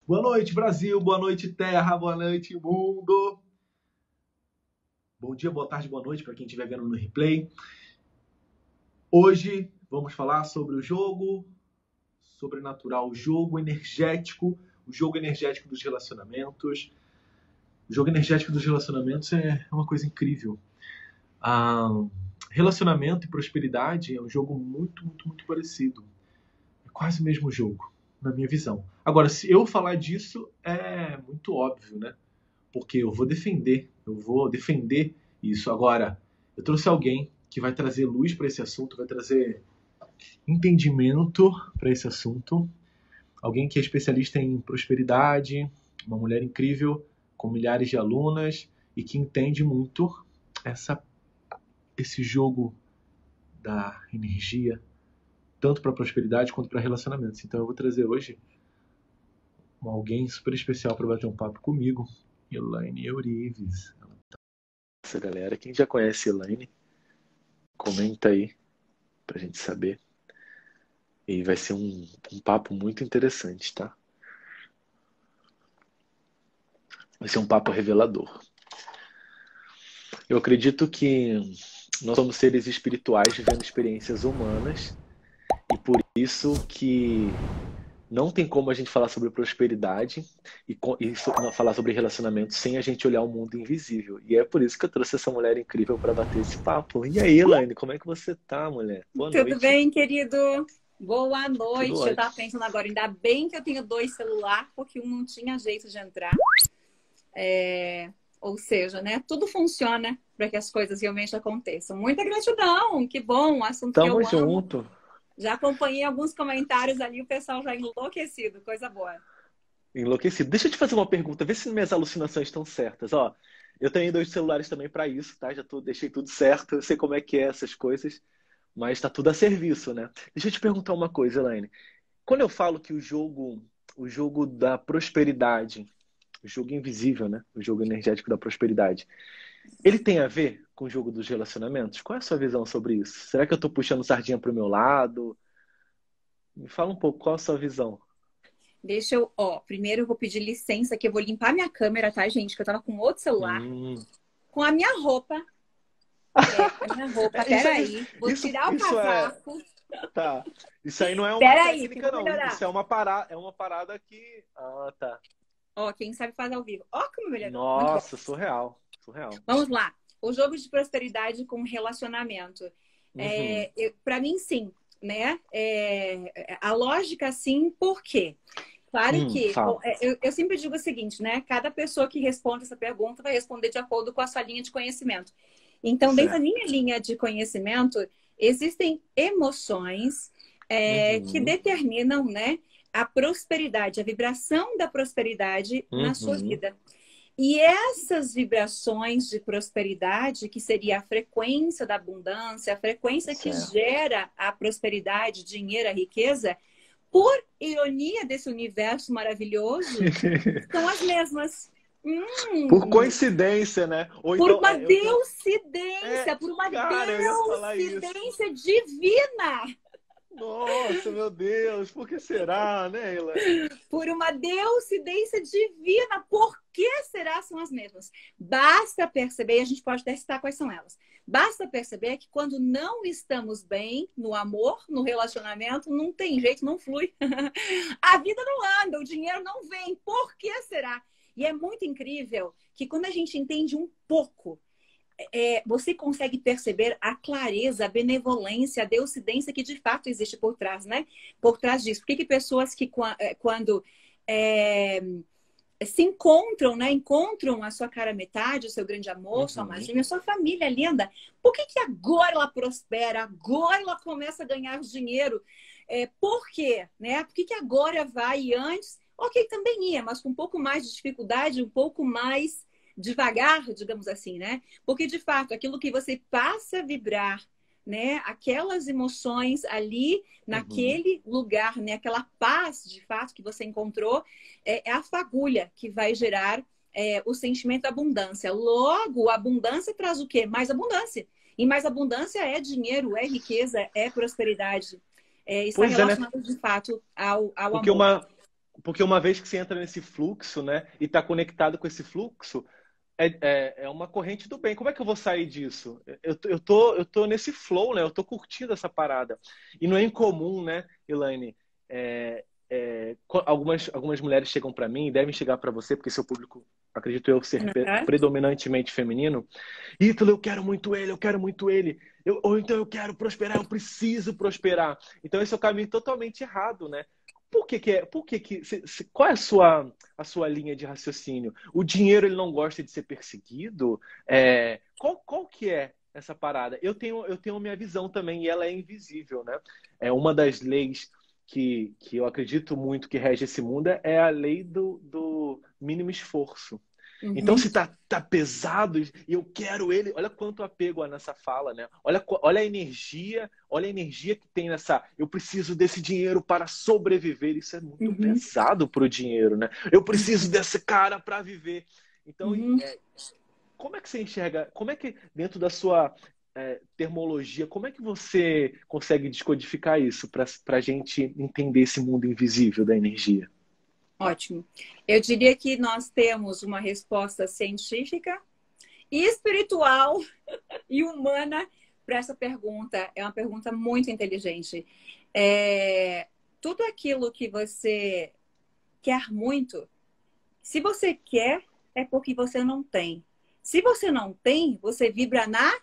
Boa noite, Brasil. Boa noite, Terra. Boa noite, mundo. Bom dia, boa tarde, boa noite para quem estiver vendo no replay. Hoje vamos falar sobre o jogo sobrenatural, o jogo energético dos relacionamentos. O jogo energético dos relacionamentos é uma coisa incrível. Relacionamento e prosperidade é um jogo muito parecido. É quase o mesmo jogo, na minha visão. Agora, se eu falar disso, é muito óbvio, né? Porque eu vou defender isso. Agora, eu trouxe alguém que vai trazer luz para esse assunto, vai trazer entendimento para esse assunto. Alguém que é especialista em prosperidade, uma mulher incrível, com milhares de alunas e que entende muito esse jogo da energia, tanto para prosperidade quanto para relacionamentos. Então eu vou trazer hoje alguém super especial para bater um papo comigo, Elaine Eurives. Essa galera, quem já conhece Elaine, comenta aí pra gente saber. E vai ser um papo muito interessante, tá? Vai ser um papo revelador. Eu acredito que nós somos seres espirituais vivendo experiências humanas e por isso que não tem como a gente falar sobre prosperidade e falar sobre relacionamento sem a gente olhar o mundo invisível. E é por isso que eu trouxe essa mulher incrível para bater esse papo. E aí, Elaine, como é que você tá, mulher? Boa Tudo noite. bem, querido? Boa Tudo noite. Eu ótimo. tava pensando agora, ainda bem que eu tenho 2 celulares, porque um não tinha jeito de entrar. Ou seja, né? Tudo funciona para que as coisas realmente aconteçam. Muita gratidão, que bom, um assunto que Tamo eu amo. junto. Já acompanhei alguns comentários ali, o pessoal já enlouquecido, coisa boa. Enlouquecido. Deixa eu te fazer uma pergunta, vê se minhas alucinações estão certas. Ó, eu tenho 2 celulares também para isso, tá? Deixei tudo certo, eu sei como é que é essas coisas, mas tá tudo a serviço, né? Deixa eu te perguntar uma coisa, Elaine. Quando eu falo que o jogo da prosperidade, o jogo invisível, né? O jogo energético da prosperidade, ele tem a ver com o jogo dos relacionamentos? Qual é a sua visão sobre isso? Será que eu tô puxando sardinha pro meu lado? Me fala um pouco, qual a sua visão? Deixa eu, primeiro eu vou pedir licença que eu vou limpar minha câmera, tá, gente? Que eu tava com outro celular, Hum. com a minha roupa. A minha roupa, Isso, peraí. Vou tirar o isso é. casaco. Tá. Isso aí não é uma Peraí, que eu técnica, vou não. melhorar. Isso é uma parada que. Ah, tá. Quem sabe faz ao vivo. Como melhorou. Muito bom. Nossa, surreal. Surreal. Vamos lá. O jogo de prosperidade com relacionamento. Uhum. Para mim, sim, né? A lógica, sim, por quê? Claro que Fala. eu sempre digo o seguinte, né? Cada pessoa que responde essa pergunta vai responder de acordo com a sua linha de conhecimento. Então, dentro da Certo. minha linha de conhecimento, existem emoções que Uhum. determinam, né, a prosperidade, a vibração da prosperidade na sua Uhum. vida. E essas vibrações de prosperidade, que seria a frequência da abundância, a frequência que Certo. gera a prosperidade, dinheiro, a riqueza, por ironia desse universo maravilhoso, são as mesmas. Por coincidência, né? Ou Por então, uma eu tenho. deusidência, por uma Cara, eu ia falar isso. deusidência divina. Nossa, meu Deus, por que será, né, Elaine? Por uma deusidência divina. Por que será são as mesmas? Basta perceber, e a gente pode testar quais são elas. Basta perceber que quando não estamos bem no amor, no relacionamento, não tem jeito, não flui. A vida não anda, o dinheiro não vem. Por que será? E é muito incrível que quando a gente entende um pouco, você consegue perceber a clareza, a benevolência, a deucidência que de fato existe por trás, né? Por trás disso. Por que pessoas que quando se encontram, né? Encontram a sua cara metade, o seu grande amor, sua Uhum. magia, sua família linda. Por que agora ela prospera? Agora ela começa a ganhar dinheiro? Por quê? Né? Por que agora vai e antes? Ok, também ia, mas com um pouco mais de dificuldade, um pouco mais devagar, digamos assim, né? Porque, de fato, aquilo que você passa a vibrar, né? Aquelas emoções ali, Uhum. naquele lugar, né? Aquela paz, de fato, que você encontrou, é a fagulha que vai gerar o sentimento da abundância. Logo, a abundância traz o quê? Mais abundância. E mais abundância é dinheiro, é riqueza, é prosperidade. Está Pois é, né? relacionado, de fato, ao Porque amor. Porque uma vez que você entra nesse fluxo, né, e está conectado com esse fluxo, é uma corrente do bem. Como é que eu vou sair disso? Eu tô nesse flow, né? Eu tô curtindo essa parada. E não é incomum, né, Elaine? Algumas mulheres chegam para mim, devem chegar para você, porque seu público, acredito eu, ser Uhum. predominantemente feminino. Ítalo, eu quero muito ele, eu quero muito ele. Ou então eu quero prosperar, eu preciso prosperar. Então esse é o caminho totalmente errado, né? Qual é a sua linha de raciocínio? O dinheiro ele não gosta de ser perseguido? Qual que é essa parada? Eu tenho minha visão também e ela é invisível, né? É uma das leis que eu acredito muito que rege esse mundo é a lei do mínimo esforço. Então, Uhum. se tá pesado e eu quero ele, olha quanto apego há nessa fala, né? Olha a energia que tem nessa. Eu preciso desse dinheiro para sobreviver. Isso é muito Uhum. pesado pro dinheiro, né? Eu preciso desse cara para viver. Então, Uhum. como é que você enxerga? Como é que, dentro da sua termologia, como é que você consegue descodificar isso para a gente entender esse mundo invisível da energia? Ótimo. Eu diria que nós temos uma resposta científica, espiritual e humana para essa pergunta. É uma pergunta muito inteligente. Tudo aquilo que você quer muito, se você quer, é porque você não tem. Se você não tem, você vibra na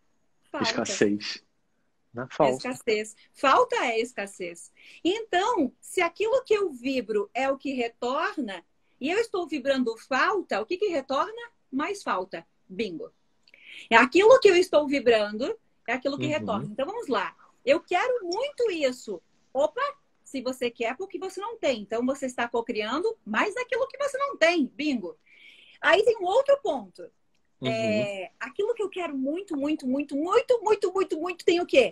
falta. Escassez. Na falta. Escassez. Falta é escassez. Então, se aquilo que eu vibro é o que retorna, e eu estou vibrando falta, o que que retorna? Mais falta. Bingo. É aquilo que eu estou vibrando, é aquilo que retorna. Uhum. Então, vamos lá. Eu quero muito isso. Opa, se você quer, porque você não tem. Então, você está cocriando mais daquilo que você não tem. Bingo. Aí tem um outro ponto. Uhum. Aquilo que eu quero muito, muito, muito, muito, muito, muito, muito, tem o quê?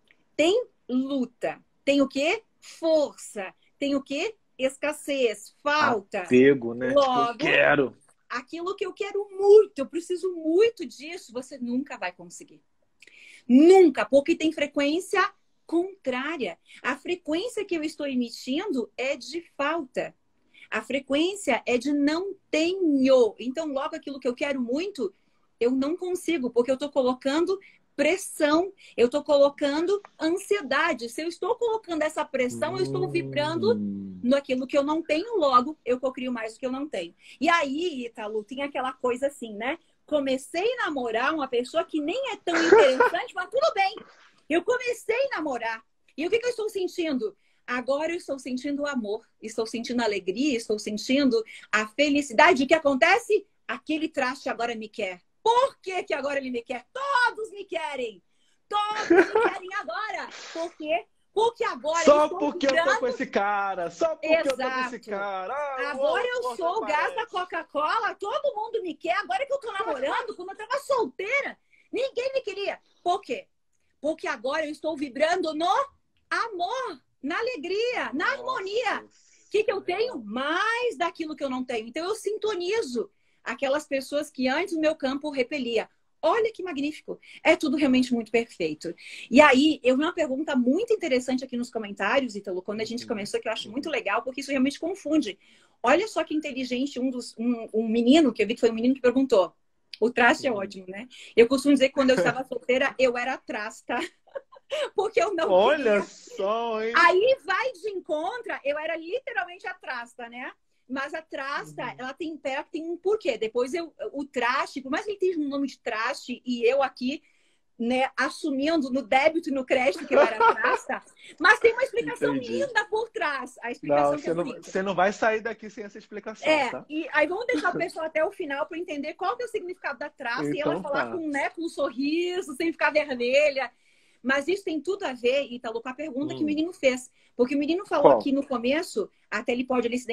Tem luta. Tem o quê? Força. Tem o quê? Escassez, falta. Apego, né? Tipo, eu Logo, quero. aquilo que eu quero muito, eu preciso muito disso, você nunca vai conseguir. Nunca, porque tem frequência contrária. A frequência que eu estou emitindo é de falta. A frequência é de não tenho. Então, logo aquilo que eu quero muito, eu não consigo, porque eu estou colocando pressão, eu estou colocando ansiedade. Se eu estou colocando essa pressão, eu estou vibrando naquilo que eu não tenho, logo eu cocrio mais do que eu não tenho. E aí, Ítalo, tem aquela coisa assim, né? Comecei a namorar uma pessoa que nem é tão interessante, mas tudo bem. Eu comecei a namorar. E o que eu estou sentindo? Agora eu estou sentindo amor, estou sentindo alegria, estou sentindo a felicidade. O que acontece? Aquele traste agora me quer. Por que que agora ele me quer? Todos me querem. Todos me querem agora. Por quê? Porque agora eu Só estou porque eu tô com vibrando. esse cara. Só porque eu tô com esse Exato. cara. O Agora eu amor sou o gás da aparece. Coca-Cola, todo mundo me quer. Agora que eu tô namorando, quando eu tava solteira, ninguém me queria. Por quê? Porque agora eu estou vibrando no amor, na alegria, na harmonia. O que eu tenho? Mais daquilo que eu não tenho. Então eu sintonizo aquelas pessoas que antes o meu campo repelia. Olha que magnífico. É tudo realmente muito perfeito. E aí, eu vi uma pergunta muito interessante aqui nos comentários, Ítalo, quando a gente começou, que eu acho muito legal, porque isso realmente confunde. Olha só que inteligente um menino, que eu vi que foi um menino que perguntou. O traste é ótimo, né? Eu costumo dizer que quando eu estava solteira, eu era trasta. Porque eu não Olha queria. só, hein? Aí vai de encontro, eu era literalmente a trasta, né? Mas a trasta, ela tem pé, tem um porquê. Depois o traste, por mais que ele tenha um nome de traste e eu aqui, né, assumindo no débito e no crédito que eu era trasta, mas tem uma explicação Entendi. linda por trás. A Não, explicação que é você o não, seguinte. você não vai sair daqui sem essa explicação, tá? E aí vamos deixar o pessoal até o final para entender qual que é o significado da traça e ela Então falar tá. com, né, com um sorriso, sem ficar vermelha. Mas isso tem tudo a ver, Ítalo, com a pergunta que o menino fez. Porque o menino falou Qual? aqui no começo, até ele pode ele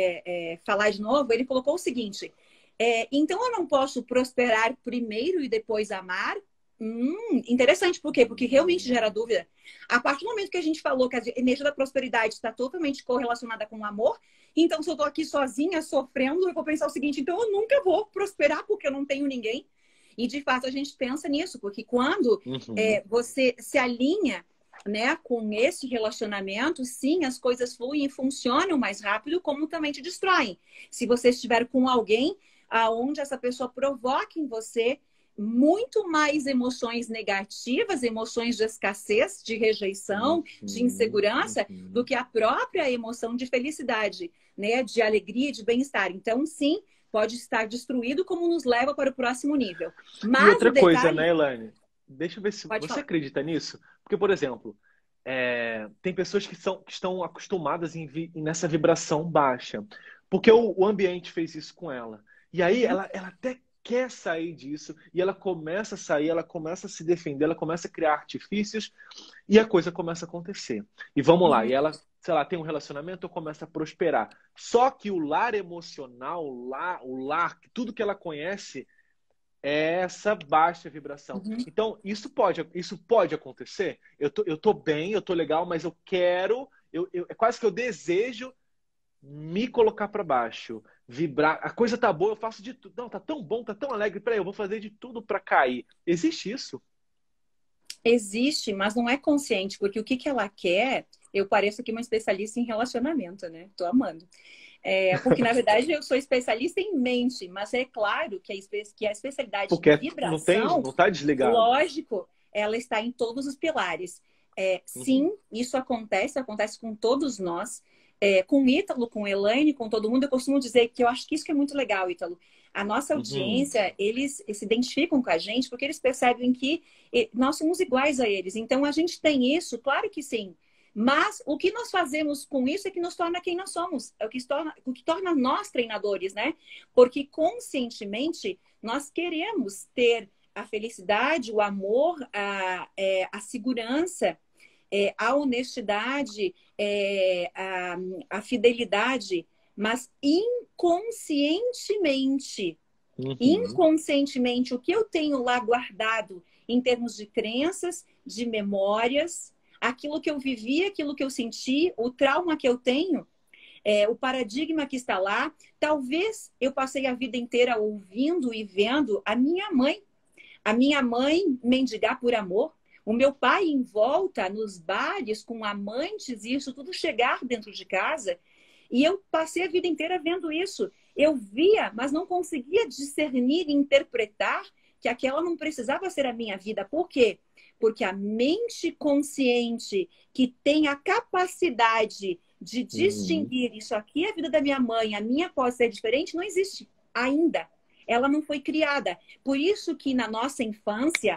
falar de novo, ele colocou o seguinte: então eu não posso prosperar primeiro e depois amar? Interessante, por quê? Porque realmente gera dúvida. A partir do momento que a gente falou que a energia da prosperidade está totalmente correlacionada com o amor, então se eu estou aqui sozinha, sofrendo, eu vou pensar o seguinte: então eu nunca vou prosperar porque eu não tenho ninguém. E de fato a gente pensa nisso, porque quando Uhum. você se alinha né, com esse relacionamento, sim, as coisas fluem e funcionam mais rápido, como também te destroem. Se você estiver com alguém aonde essa pessoa provoca em você muito mais emoções negativas, emoções de escassez, de rejeição, de insegurança, do que a própria emoção de felicidade, né, de alegria, de bem-estar. Então, sim, pode estar destruído, como nos leva para o próximo nível. E Mas o outra coisa, detalhe... né, Elaine? Deixa eu ver se Pode você falar. acredita nisso. Porque, por exemplo, tem pessoas que estão acostumadas nessa vibração baixa. Porque o ambiente fez isso com ela. E aí Uhum, ela até quer sair disso, e ela começa a sair, ela começa a se defender, ela começa a criar artifícios, e a coisa começa a acontecer. E vamos lá, uhum. e ela, sei lá, tem um relacionamento, começa a prosperar. Só que o lar emocional, o lar, tudo que ela conhece é essa baixa vibração. Uhum. Então, isso pode acontecer. Eu tô bem, eu tô legal, mas eu quero, é quase que eu desejo me colocar para baixo, vibrar. A coisa tá boa, eu faço de tudo. Não, tá tão bom, tá tão alegre. Peraí, eu vou fazer de tudo para cair. Existe isso? Existe, mas não é consciente, porque o que que ela quer, eu pareço aqui uma especialista em relacionamento, né? Tô amando. Porque, na verdade, eu sou especialista em mente, mas é claro que que a especialidade em Porque vibração, não tá desligado. lógico, ela está em todos os pilares. Uhum, Sim, isso acontece com todos nós. Com o Ítalo, com a Elaine, com todo mundo, eu costumo dizer que eu acho que isso que é muito legal, Ítalo. A nossa uhum. audiência, eles se identificam com a gente porque eles percebem que nós somos iguais a eles. Então, a gente tem isso, claro que sim. Mas o que nós fazemos com isso é que nos torna quem nós somos. É o que torna nós treinadores, né? Porque conscientemente nós queremos ter a felicidade, o amor, a segurança, a honestidade, a fidelidade, mas Uhum. inconscientemente, o que eu tenho lá guardado em termos de crenças, de memórias, aquilo que eu vivi, aquilo que eu senti, o trauma que eu tenho, o paradigma que está lá. Talvez eu passei a vida inteira ouvindo e vendo a minha mãe mendigar por amor, o meu pai em volta nos bares com amantes e isso tudo chegar dentro de casa. E eu passei a vida inteira vendo isso. Eu via, mas não conseguia discernir e interpretar que aquela não precisava ser a minha vida. Por quê? Porque a mente consciente que tem a capacidade de Uhum. distinguir isso aqui é a vida da minha mãe, a minha pode ser diferente, não existe ainda. Ela não foi criada. Por isso que na nossa infância,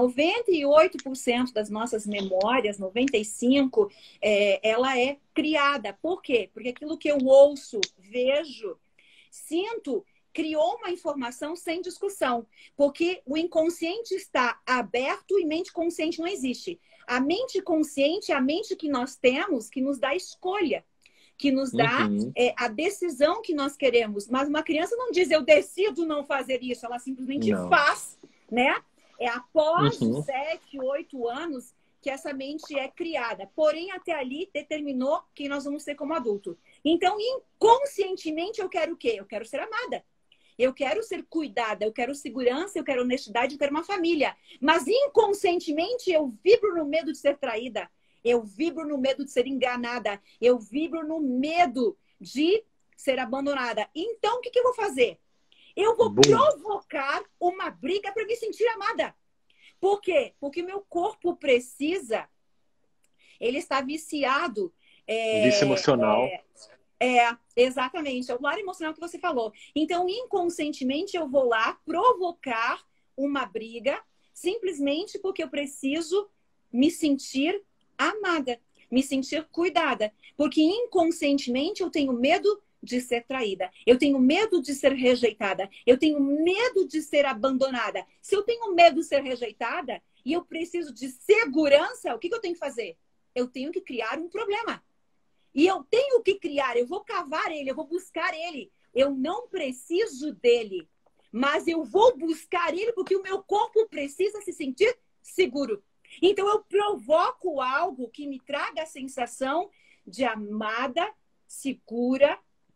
98% das nossas memórias, 95%, ela é criada. Por quê? Porque aquilo que eu ouço, vejo, sinto, criou uma informação sem discussão. Porque o inconsciente está aberto e mente consciente não existe. A mente consciente é a mente que nós temos que nos dá escolha, que nos dá Uhum. a decisão que nós queremos. Mas uma criança não diz, eu decido não fazer isso, ela simplesmente Não. faz, né? É após os Uhum. 7, 8 anos que essa mente é criada. Porém, até ali determinou quem nós vamos ser como adulto. Então, inconscientemente, eu quero o quê? Eu quero ser amada. Eu quero ser cuidada, eu quero segurança, eu quero honestidade, eu quero uma família. Mas inconscientemente eu vibro no medo de ser traída. Eu vibro no medo de ser enganada. Eu vibro no medo de ser abandonada. Então, o que eu vou fazer? Eu vou Bum. provocar uma briga para me sentir amada. Por quê? Porque meu corpo precisa, ele está viciado. Vício emocional. Exatamente, é o lar emocional que você falou. Então, inconscientemente, eu vou lá provocar uma briga simplesmente porque eu preciso me sentir amada, me sentir cuidada. Porque inconscientemente eu tenho medo de ser traída, eu tenho medo de ser rejeitada, eu tenho medo de ser abandonada. Se eu tenho medo de ser rejeitada e eu preciso de segurança, o que eu tenho que fazer? Eu tenho que criar um problema. E eu tenho que criar, eu vou cavar ele, eu vou buscar ele. Eu não preciso dele, mas eu vou buscar ele porque o meu corpo precisa se sentir seguro. Então eu provoco algo que me traga a sensação de amada, segura,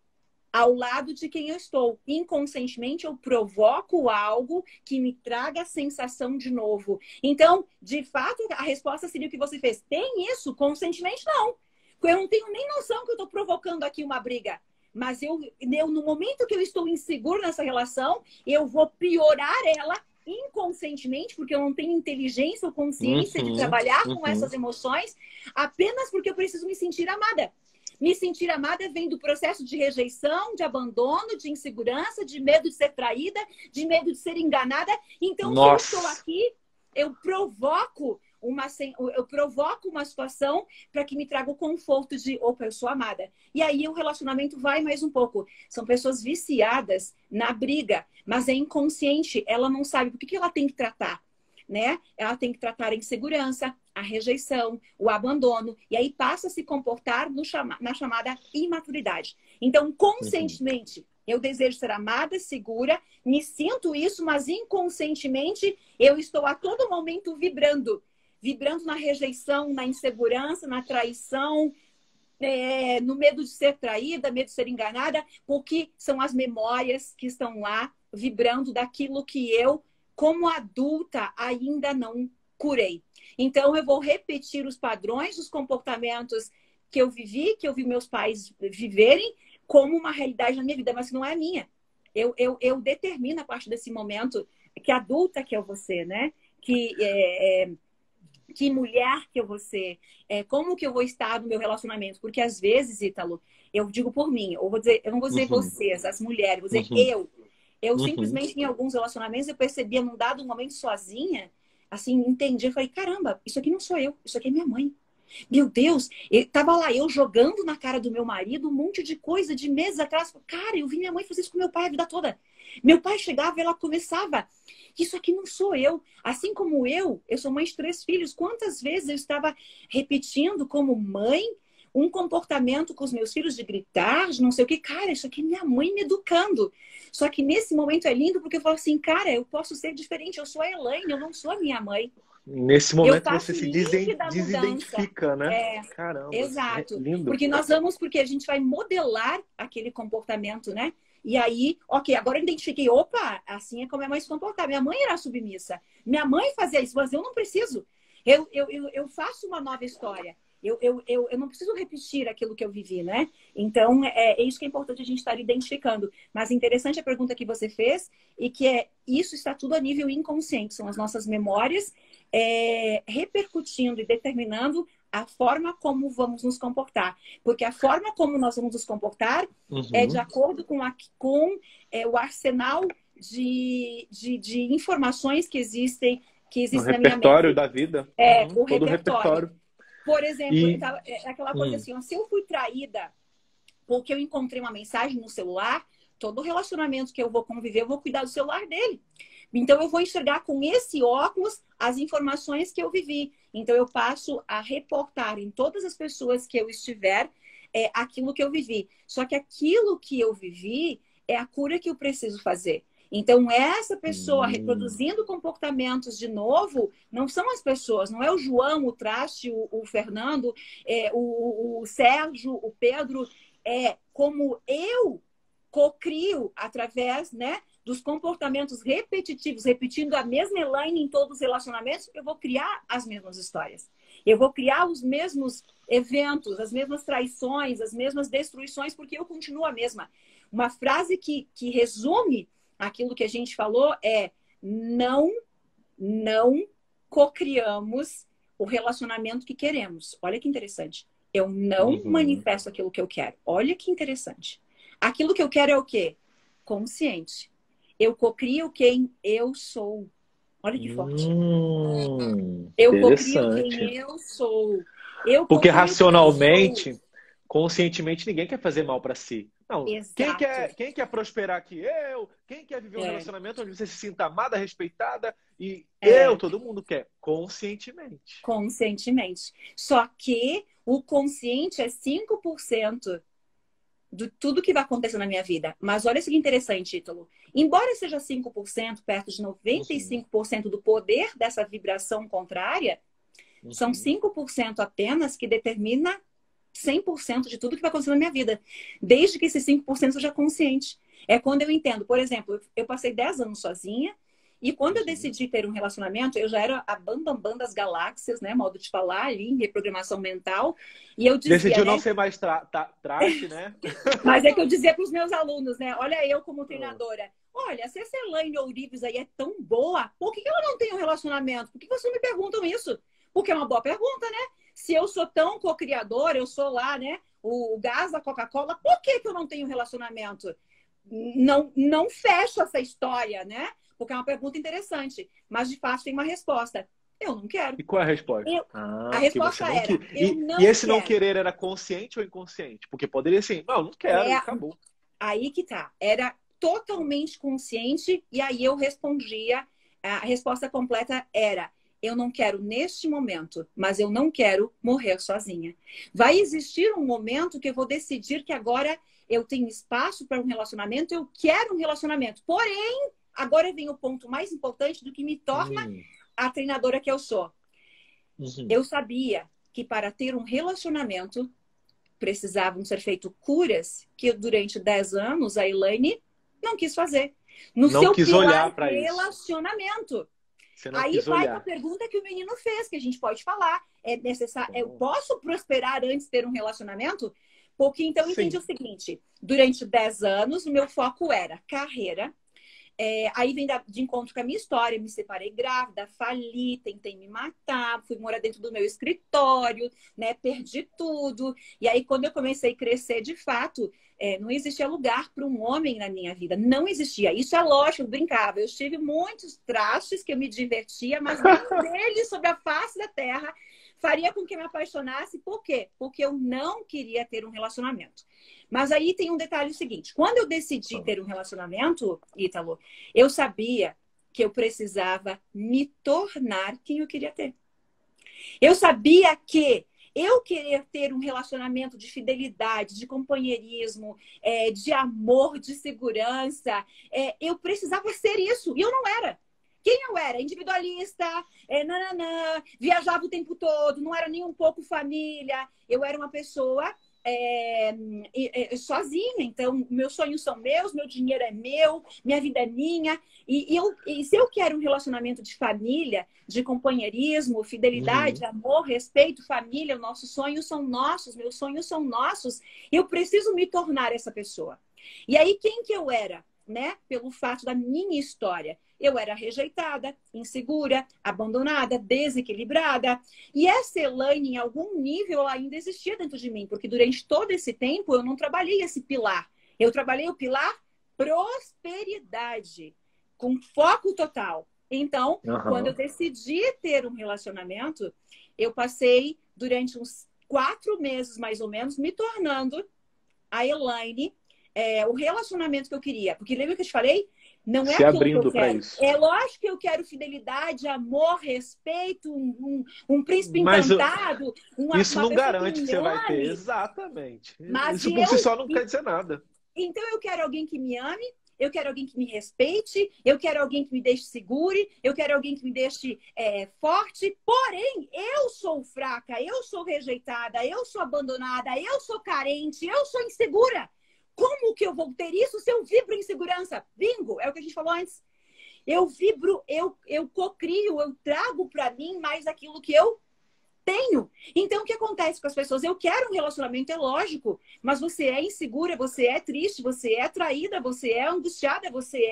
ao lado de quem eu estou. Inconscientemente, eu provoco algo que me traga a sensação de novo. Então, de fato, a resposta seria o que você fez. Tem isso? Conscientemente, não. Eu não tenho nem noção que eu estou provocando aqui uma briga. Mas no momento que eu estou inseguro nessa relação, eu vou piorar ela inconscientemente, porque eu não tenho inteligência ou consciência de trabalhar com essas emoções, apenas porque eu preciso me sentir amada. Me sentir amada vem do processo de rejeição, de abandono, de insegurança, de medo de ser traída, de medo de ser enganada. Então, se eu estou aqui, eu provoco uma situação para que me traga o conforto de, opa, eu sou amada. E aí o relacionamento vai mais um pouco. São pessoas viciadas na briga, mas é inconsciente. Ela não sabe por que ela tem que tratar, né? Ela tem que tratar a insegurança, a rejeição, o abandono. E aí passa a se comportar na chamada imaturidade. Então, conscientemente, eu desejo ser amada, segura, me sinto isso, mas inconscientemente eu estou a todo momento vibrando na rejeição, na insegurança, na traição, no medo de ser traída, medo de ser enganada, porque são as memórias que estão lá vibrando daquilo que eu, como adulta, ainda não curei. Então, eu vou repetir os padrões, os comportamentos que eu vi meus pais viverem como uma realidade na minha vida, mas que não é minha. Eu determino a partir desse momento que adulta que eu vou ser, né? Que mulher que eu vou ser, como que eu vou estar no meu relacionamento. Porque às vezes, Ítalo, eu digo por mim, eu não vou dizer vocês, as mulheres, vou dizer eu simplesmente em alguns relacionamentos eu percebia num dado momento sozinha, assim, entendi, eu falei, caramba, isso aqui não sou eu, isso aqui é minha mãe. Meu Deus, tava lá eu jogando na cara do meu marido um monte de coisa de meses atrás. Cara, eu vi minha mãe fazer isso com meu pai a vida toda. Meu pai chegava e ela começava. Isso aqui não sou eu. Assim como eu sou mãe de 3 filhos. Quantas vezes eu estava repetindo como mãe um comportamento com os meus filhos de gritar, de não sei o que. Cara, isso aqui é minha mãe me educando. Só que nesse momento é lindo porque eu falo assim, cara, eu posso ser diferente. Eu sou a Elaine, eu não sou a minha mãe. Nesse momento você se desidentifica, né? Caramba, exato. lindo. Porque a gente vai modelar aquele comportamento, né? E aí, ok, agora eu identifiquei, opa, assim é como minha mãe se comportava. Minha mãe era submissa. Minha mãe fazia isso, mas eu não preciso. Eu faço uma nova história. Eu não preciso repetir aquilo que eu vivi, né? Então, é isso que é importante a gente estar identificando. Mas interessante a pergunta que você fez e que isso está tudo a nível inconsciente. São as nossas memórias repercutindo e determinando a forma como vamos nos comportar. Porque a forma como nós vamos nos comportar é de acordo com o arsenal de informações que existem na minha mente. O repertório da vida. O repertório. Por exemplo, aquela coisa assim, ó, se eu fui traída porque eu encontrei uma mensagem no celular, todo relacionamento que eu vou conviver, eu vou cuidar do celular dele. Então, eu vou enxergar com esse óculos as informações que eu vivi. Então, eu passo a reportar em todas as pessoas que eu estiver aquilo que eu vivi. Só que aquilo que eu vivi é a cura que eu preciso fazer. Então, essa pessoa reproduzindo comportamentos de novo, não são as pessoas, não é o João, o Traste, o Fernando, o Sérgio, o Pedro. É como eu cocrio através, né, dos comportamentos repetitivos, repetindo a mesma Elaine em todos os relacionamentos, eu vou criar as mesmas histórias. Eu vou criar os mesmos eventos, as mesmas traições, as mesmas destruições, porque eu continuo a mesma. Uma frase que resume aquilo que a gente falou é não cocriamos o relacionamento que queremos. Olha que interessante. Eu não manifesto aquilo que eu quero. Olha que interessante. Aquilo que eu quero é o quê? Consciente. Eu cocrio quem eu sou. Olha que forte. Eu cocrio quem eu sou. Porque racionalmente, conscientemente, ninguém quer fazer mal para si. Não. Quem quer prosperar aqui? Eu. Quem quer viver um relacionamento onde você se sinta amada, respeitada? E todo mundo quer. Conscientemente. Conscientemente. Só que o consciente é 5% de tudo que vai acontecer na minha vida. Mas olha isso que interessante, Ítalo. Embora seja 5%, perto de 95% do poder dessa vibração contrária, são 5% apenas que determina 100% de tudo que vai acontecer na minha vida. Desde que esses 5% seja consciente. É quando eu entendo. Por exemplo, eu passei 10 anos sozinha. E quando eu decidi ter um relacionamento, eu já era a bambambam das galáxias, né? Modo de falar ali, em reprogramação mental. E eu dizia, Decidiu não né? ser mais traste, né? Mas é que eu dizia para os meus alunos, né? Olha, eu como treinadora. Olha, se essa Elaine Ourives aí é tão boa, por que ela não tem um relacionamento? Por que vocês não me perguntam isso? Porque é uma boa pergunta, né? Se eu sou tão co-criadora, eu sou lá, né? O gás da Coca-Cola, por que eu não tenho um relacionamento? Não fecho essa história, né? Porque é uma pergunta interessante. Mas, de fato, tem uma resposta. Eu não quero. E qual é a resposta? A Porque resposta você não era, eu não e esse não quero. querer era consciente ou inconsciente? Porque poderia assim, não quero, e acabou. Aí que tá. Era totalmente consciente e aí eu respondia. A resposta completa era: eu não quero neste momento, mas eu não quero morrer sozinha. Vai existir um momento que eu vou decidir que agora eu tenho espaço para um relacionamento, eu quero um relacionamento. Porém, agora vem o ponto mais importante do que me torna a treinadora que eu sou. Eu sabia que para ter um relacionamento precisavam ser feitas curas que durante 10 anos a Elaine não quis fazer. No Não seu quis pilar olhar para isso. relacionamento. Você não Aí quis vai olhar. a pergunta que o menino fez, que a gente pode falar. É necessário, eu posso prosperar antes de ter um relacionamento? Porque então eu entendi o seguinte: durante 10 anos, o meu foco era carreira. Aí vem de encontro com a minha história, me separei grávida, fali, tentei me matar, fui morar dentro do meu escritório, né? Perdi tudo. E aí, quando eu comecei a crescer de fato, não existia lugar para um homem na minha vida. Não existia. Isso é lógico, eu brincava. Eu tive muitos trastes que eu me divertia, mas nenhum deles sobre a face da terra faria com que eu me apaixonasse. Por quê? Porque eu não queria ter um relacionamento. Mas aí tem um detalhe seguinte. Quando eu decidi ter um relacionamento, Ítalo, eu sabia que eu precisava me tornar quem eu queria ter. Eu sabia que eu querer ter um relacionamento de fidelidade, de companheirismo, de amor, de segurança, eu precisava ser isso. E eu não era. Quem eu era? Individualista, viajava o tempo todo, não era nem um pouco família. Eu era uma pessoa sozinha. Então, meus sonhos são meus, meu dinheiro é meu, minha vida é minha. E se eu quero um relacionamento de família, de companheirismo, fidelidade, amor, respeito, família, nossos sonhos são nossos, meus sonhos são nossos, eu preciso me tornar essa pessoa. E aí, quem que eu era? Né? Pelo fato da minha história. Eu era rejeitada, insegura, abandonada, desequilibrada. E essa Elaine, em algum nível, ela ainda existia dentro de mim, porque durante todo esse tempo eu não trabalhei esse pilar. Eu trabalhei o pilar prosperidade, com foco total. Então, quando eu decidi ter um relacionamento, eu passei durante uns 4 meses, mais ou menos, me tornando a Elaine, o relacionamento que eu queria. Porque lembra que eu te falei? Não é aquilo que eu quero. É lógico que eu quero fidelidade, amor, respeito, um príncipe encantado. Isso não garante que você vai ter. Exatamente. Mas isso por si só não quer dizer nada. Então eu quero alguém que me ame, eu quero alguém que me respeite, eu quero alguém que me deixe segure, eu quero alguém que me deixe forte. Porém, eu sou fraca, eu sou rejeitada, eu sou abandonada, eu sou carente, eu sou insegura. Como que eu vou ter isso se eu vibro em segurança? Bingo! É o que a gente falou antes. Eu vibro, eu cocrio, eu trago para mim mais aquilo que eu tenho. Então, o que acontece com as pessoas? Eu quero um relacionamento, é lógico, mas você é insegura, você é triste, você é traída, você é angustiada, você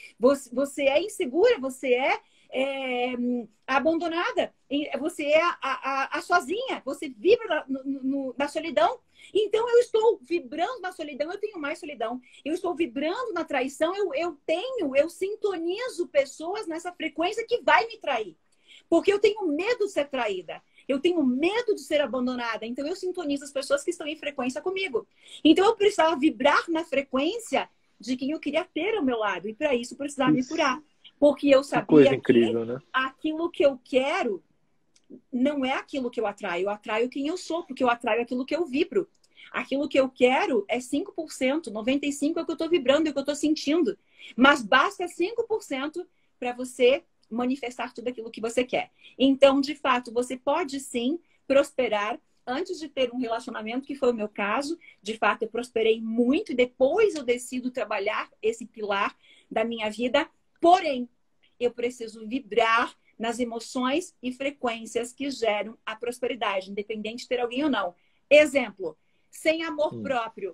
é insegura, você é abandonada, você é a sozinha, você vibra na solidão. Então, eu estou vibrando na solidão, eu tenho mais solidão. Eu estou vibrando na traição, eu sintonizo pessoas nessa frequência que vai me trair. Porque eu tenho medo de ser traída. Eu tenho medo de ser abandonada. Então, eu sintonizo as pessoas que estão em frequência comigo. Então, eu precisava vibrar na frequência de quem eu queria ter ao meu lado. E, para isso, eu precisava me curar. Porque eu sabia incrível, né? Aquilo que eu quero não é aquilo que eu atraio. Eu atraio quem eu sou, porque eu atraio aquilo que eu vibro. Aquilo que eu quero é 5%, 95% é o que eu estou vibrando, é o que eu estou sentindo. Mas basta 5% para você manifestar tudo aquilo que você quer. Então, de fato, você pode sim prosperar antes de ter um relacionamento, que foi o meu caso. De fato, eu prosperei muito e depois eu decido trabalhar esse pilar da minha vida. Porém, eu preciso vibrar nas emoções e frequências que geram a prosperidade, independente de ter alguém ou não. Exemplo, sem amor próprio,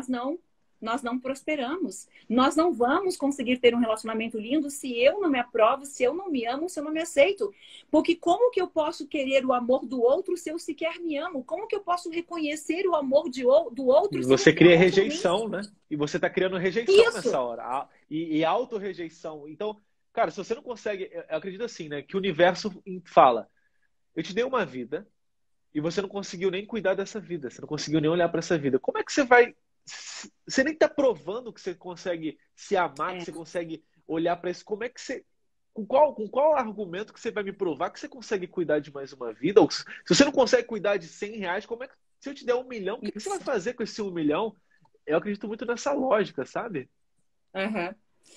nós não prosperamos. Nós não vamos conseguir ter um relacionamento lindo se eu não me aprovo, se eu não me amo, se eu não me aceito. Porque como que eu posso querer o amor do outro se eu sequer me amo? Como que eu posso reconhecer o amor do outro se eu Você não cria amo rejeição, né? E você está criando rejeição isso? nessa hora. E autorrejeição. Então, cara, se você não consegue... Eu acredito assim, né? Que o universo fala, eu te dei uma vida e você não conseguiu nem cuidar dessa vida. Você não conseguiu nem olhar para essa vida. Como é que você vai... Você nem está provando que você consegue se amar, que você consegue olhar para isso. Como é que você... Com qual argumento que você vai me provar que você consegue cuidar de mais uma vida? Ou se você não consegue cuidar de R$ 100, como é que... Se eu te der 1 milhão, o que você vai fazer com esse 1 milhão? Eu acredito muito nessa lógica, sabe? Uhum.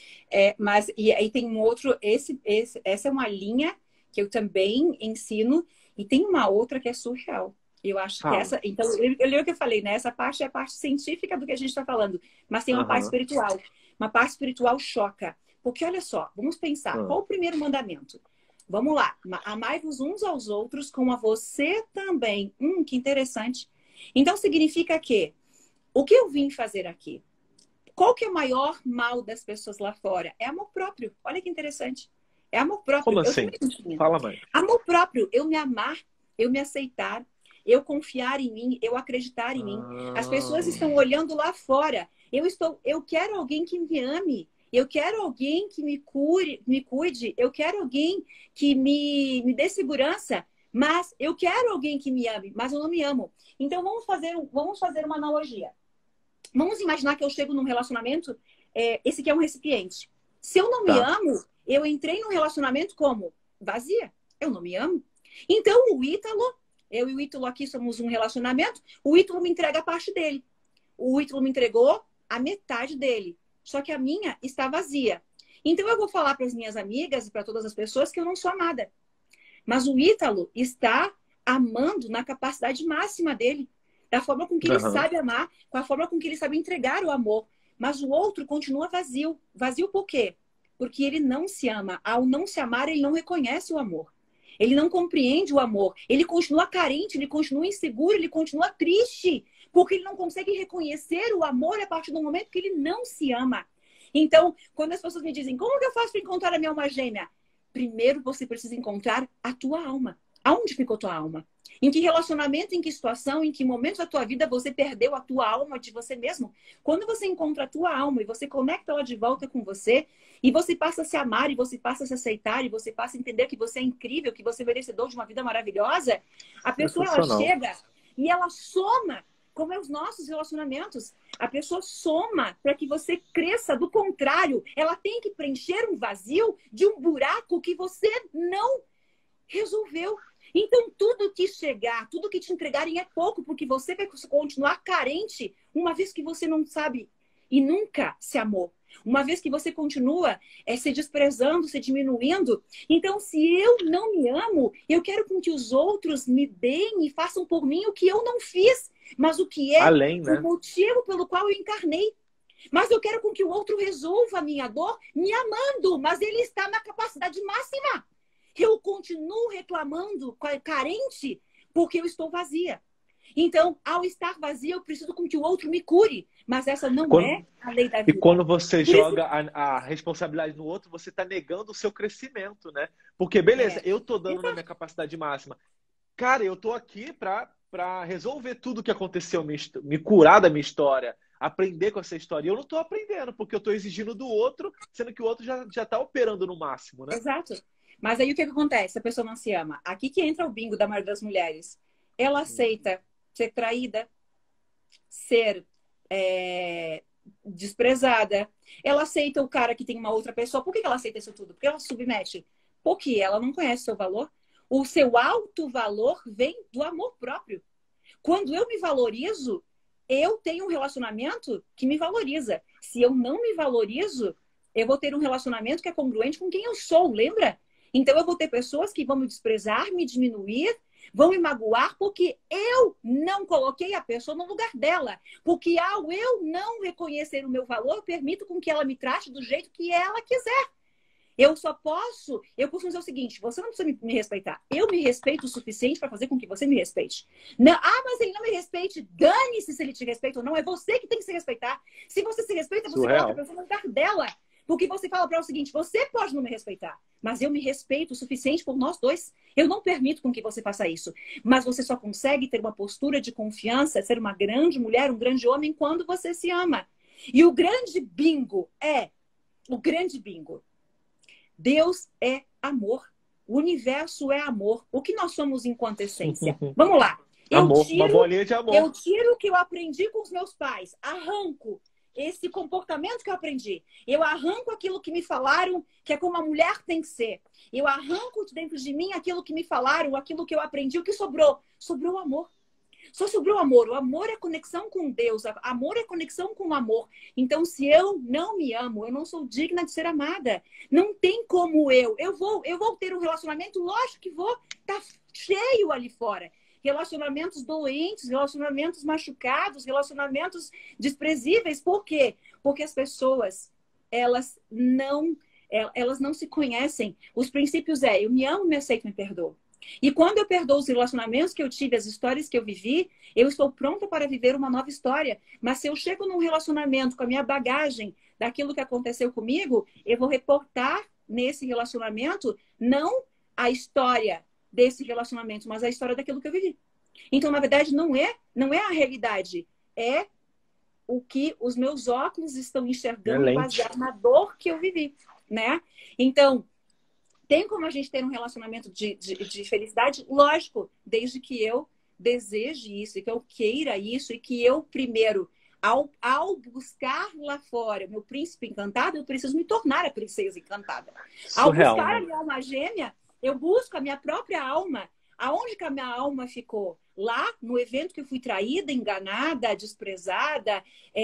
Mas e aí tem um outro, essa é uma linha que eu também ensino, e tem uma outra que é surreal. Eu acho que essa. Então, eu lembro que eu falei, né? Essa parte é a parte científica do que a gente está falando, mas tem uma parte espiritual. Uma parte espiritual choca. Porque olha só, vamos pensar, qual o primeiro mandamento? Vamos lá, amai-vos uns aos outros como a você também. Que interessante. Então significa que o que eu vim fazer aqui? Qual que é o maior mal das pessoas lá fora? É amor próprio. Olha que interessante. É amor próprio. Como assim? Fala mais. Amor próprio. Eu me amar, eu me aceitar, eu confiar em mim, eu acreditar em mim. As pessoas estão olhando lá fora. Eu quero alguém que me ame. Eu quero alguém que me cuide. Eu quero alguém que me dê segurança. Mas eu quero alguém que me ame, mas eu não me amo. Então vamos fazer uma analogia. Vamos imaginar que eu chego num relacionamento, esse aqui é um recipiente. Se eu não me amo, eu entrei num relacionamento como? Vazia. Eu não me amo. Então, eu e o Ítalo aqui somos um relacionamento, o Ítalo me entrega a parte dele. O Ítalo me entregou a metade dele. Só que a minha está vazia. Então, eu vou falar para as minhas amigas e para todas as pessoas que eu não sou amada. Mas o Ítalo está amando na capacidade máxima dele. Da forma com que ele sabe amar, com a forma com que ele sabe entregar o amor. Mas o outro continua vazio. Vazio por quê? Porque ele não se ama. Ao não se amar, ele não reconhece o amor. Ele não compreende o amor. Ele continua carente, ele continua inseguro, ele continua triste. Porque ele não consegue reconhecer o amor a partir do momento que ele não se ama. Então, quando as pessoas me dizem, como que eu faço para encontrar a minha alma gêmea? Primeiro você precisa encontrar a tua alma. Aonde ficou tua alma? Em que relacionamento, em que situação, em que momento da tua vida você perdeu a tua alma de você mesmo? Quando você encontra a tua alma e você conecta ela de volta com você, e você passa a se amar, e você passa a se aceitar, e você passa a entender que você é incrível, que você é merecedor de uma vida maravilhosa, a pessoa ela chega e ela soma, como é os nossos relacionamentos. A pessoa soma para que você cresça. Do contrário, ela tem que preencher um vazio de um buraco que você não resolveu. Então, tudo que chegar, tudo que te entregarem é pouco, porque você vai continuar carente, uma vez que você não sabe e nunca se amou. Uma vez que você continua se desprezando, se diminuindo. Então, se eu não me amo, eu quero com que os outros me deem e façam por mim o que eu não fiz, mas o que é o motivo pelo qual eu encarnei. Mas eu quero com que o outro resolva a minha dor me amando, mas ele está na capacidade máxima. Eu continuo reclamando, carente, porque eu estou vazia. Então, ao estar vazia, eu preciso com que o outro me cure. Mas essa não é a lei da vida. E quando você joga a responsabilidade no outro, você está negando o seu crescimento, né? Porque, beleza, eu tô dando na minha capacidade máxima. Cara, eu tô aqui para resolver tudo que aconteceu, me curar da minha história, aprender com essa história. E eu não tô aprendendo, porque eu tô exigindo do outro, sendo que o outro já tá operando no máximo, né? Exato. Mas aí o que acontece? A pessoa não se ama. Aqui que entra o bingo da maioria das mulheres. Ela aceita ser traída, ser desprezada. Ela aceita o cara que tem uma outra pessoa. Por que ela aceita isso tudo? Porque ela submete. Porque ela não conhece seu valor. O seu alto valor vem do amor próprio. Quando eu me valorizo, eu tenho um relacionamento que me valoriza. Se eu não me valorizo, eu vou ter um relacionamento que é congruente com quem eu sou, lembra? Então eu vou ter pessoas que vão me desprezar, me diminuir, Vão me magoar porque eu não coloquei a pessoa no lugar dela. Porque ao eu não reconhecer o meu valor, eu permito com que ela me trate do jeito que ela quiser. Eu costumo dizer o seguinte, você não precisa me respeitar. Eu me respeito o suficiente para fazer com que você me respeite. Não, mas ele não me respeite, dane-se se ele te respeita ou não. É você que tem que se respeitar. Se você se respeita, você coloca a pessoa no lugar dela. Porque você fala para ela o seguinte, você pode não me respeitar, mas eu me respeito o suficiente por nós dois. Eu não permito com que você faça isso. Mas você só consegue ter uma postura de confiança, ser uma grande mulher, um grande homem, quando você se ama. E o grande bingo Deus é amor. O universo é amor. O que nós somos enquanto essência? Vamos lá. Amor, uma bolinha de amor. Eu tiro o que eu aprendi com os meus pais. Arranco esse comportamento que eu aprendi. Eu arranco aquilo que me falaram que é como a mulher tem que ser. Eu arranco de dentro de mim aquilo que me falaram, aquilo que eu aprendi. O que sobrou? Sobrou o amor. Só sobrou o amor. O amor é conexão com Deus. O amor é conexão com o amor. Então, se eu não me amo, eu não sou digna de ser amada. Não tem como eu vou ter um relacionamento, lógico que vou. Tá cheio ali fora. Relacionamentos doentes, relacionamentos machucados, relacionamentos desprezíveis. Por quê? Porque as pessoas, elas não se conhecem. Os princípios eu me amo, me aceito, me perdoo. E quando eu perdoo os relacionamentos que eu tive, as histórias que eu vivi, eu estou pronta para viver uma nova história. Mas se eu chego num relacionamento com a minha bagagem daquilo que aconteceu comigo, eu vou reportar nesse relacionamento não a história desse relacionamento, mas a história daquilo que eu vivi. Então, na verdade, não é a realidade. É o que os meus óculos estão enxergando baseado na dor que eu vivi, né? Então, tem como a gente ter um relacionamento de felicidade? Lógico, desde que eu deseje isso, e que eu queira isso, e que eu, primeiro, ao buscar lá fora meu príncipe encantado, eu preciso me tornar a princesa encantada. Ao buscar a minha alma gêmea, eu busco a minha própria alma. Aonde que a minha alma ficou? Lá, no evento que eu fui traída, enganada, desprezada,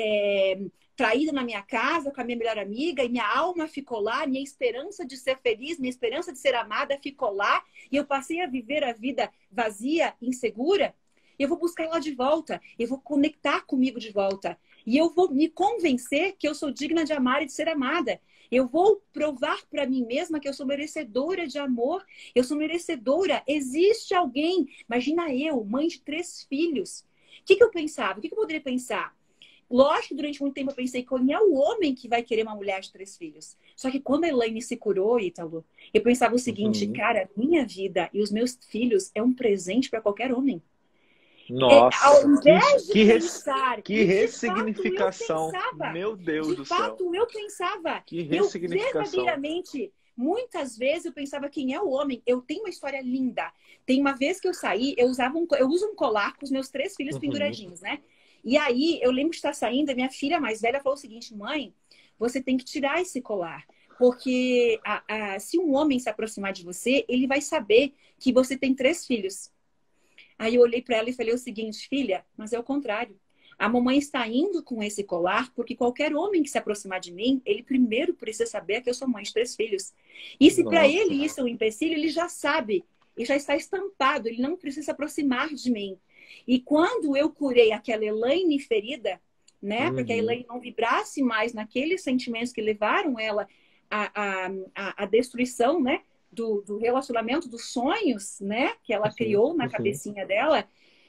traída na minha casa com a minha melhor amiga, e minha alma ficou lá, minha esperança de ser feliz, minha esperança de ser amada ficou lá, e eu passei a viver a vida vazia, insegura. Eu vou buscar ela de volta, eu vou conectar comigo de volta, e eu vou me convencer que eu sou digna de amar e de ser amada. Eu vou provar para mim mesma que eu sou merecedora de amor, eu sou merecedora. Existe alguém, imagina eu, mãe de 3 filhos. O que eu pensava? O que eu poderia pensar? Lógico que durante muito tempo eu pensei que quem é o homem que vai querer uma mulher de 3 filhos. Só que quando a Elaine se curou, Ítalo, eu pensava o seguinte, cara, minha vida e os meus filhos é um presente para qualquer homem. Nossa, ao invés de pensar, que ressignificação. Meu Deus do céu. De fato, eu pensava. Que ressignificação. Verdadeiramente, muitas vezes eu pensava quem é o homem. Eu tenho uma história linda. Tem uma vez que eu saí, eu uso um colar com os meus 3 filhos penduradinhos, né? E aí, eu lembro de estar saindo, a minha filha mais velha falou o seguinte, mãe, você tem que tirar esse colar. Porque se um homem se aproximar de você, ele vai saber que você tem 3 filhos. Aí eu olhei para ela e falei o seguinte, filha, mas é o contrário. A mamãe está indo com esse colar porque qualquer homem que se aproximar de mim, ele primeiro precisa saber que eu sou mãe de 3 filhos. E se para ele isso é um empecilho, ele já sabe, ele já está estampado, ele não precisa se aproximar de mim. E quando eu curei aquela Elaine ferida, né, porque a Elaine não vibrasse mais naqueles sentimentos que levaram ela à destruição, né, do relacionamento, dos sonhos, né, que ela criou na cabecinha dela,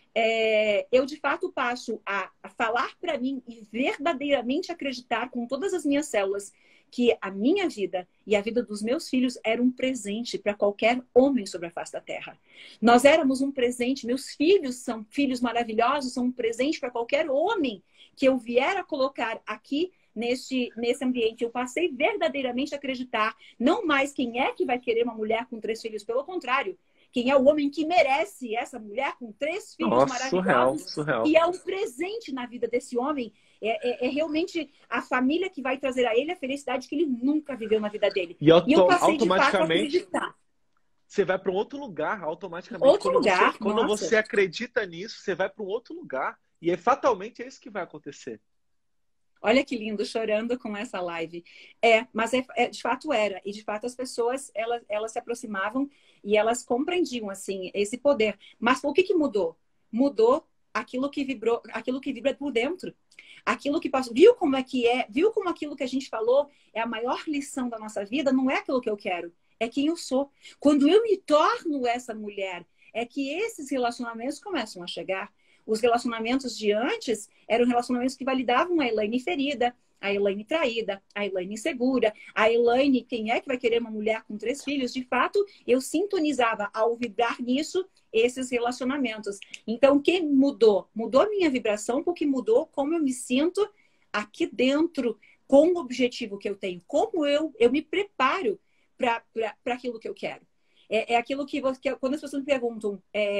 eu de fato passo a falar para mim e verdadeiramente acreditar com todas as minhas células que a minha vida e a vida dos meus filhos era um presente para qualquer homem sobre a face da terra. Nós éramos um presente, meus filhos são filhos maravilhosos, são um presente para qualquer homem que eu vier a colocar aqui nesse ambiente. Eu passei verdadeiramente a acreditar, não mais quem é que vai querer uma mulher com 3 filhos, pelo contrário, quem é o homem que merece essa mulher com 3 filhos maravilhosos. Surreal. E é um presente na vida desse homem. É realmente a família que vai trazer a ele a felicidade que ele nunca viveu na vida dele. E eu passei de fato a acreditar. Você vai para um outro lugar, automaticamente. Quando você acredita nisso, você vai para um outro lugar. E fatalmente é isso que vai acontecer. Olha que lindo, chorando com essa live. Mas de fato era. E de fato as pessoas, elas se aproximavam e elas compreendiam, assim, esse poder. Mas o que que mudou? Mudou aquilo que vibrou, aquilo que vibra por dentro. Aquilo que passou. Viu como é que é? Viu como aquilo que a gente falou é a maior lição da nossa vida? Não é aquilo que eu quero, é quem eu sou. Quando eu me torno essa mulher, é que esses relacionamentos começam a chegar. Os relacionamentos de antes eram relacionamentos que validavam a Elaine ferida, a Elaine traída, a Elaine insegura, a Elaine, quem é que vai querer uma mulher com 3 filhos? De fato, eu sintonizava ao vibrar nisso esses relacionamentos. Então, o que mudou? Mudou a minha vibração, porque mudou como eu me sinto aqui dentro, com o objetivo que eu tenho, como eu me preparo para aquilo que eu quero. É aquilo que quando as pessoas me perguntam,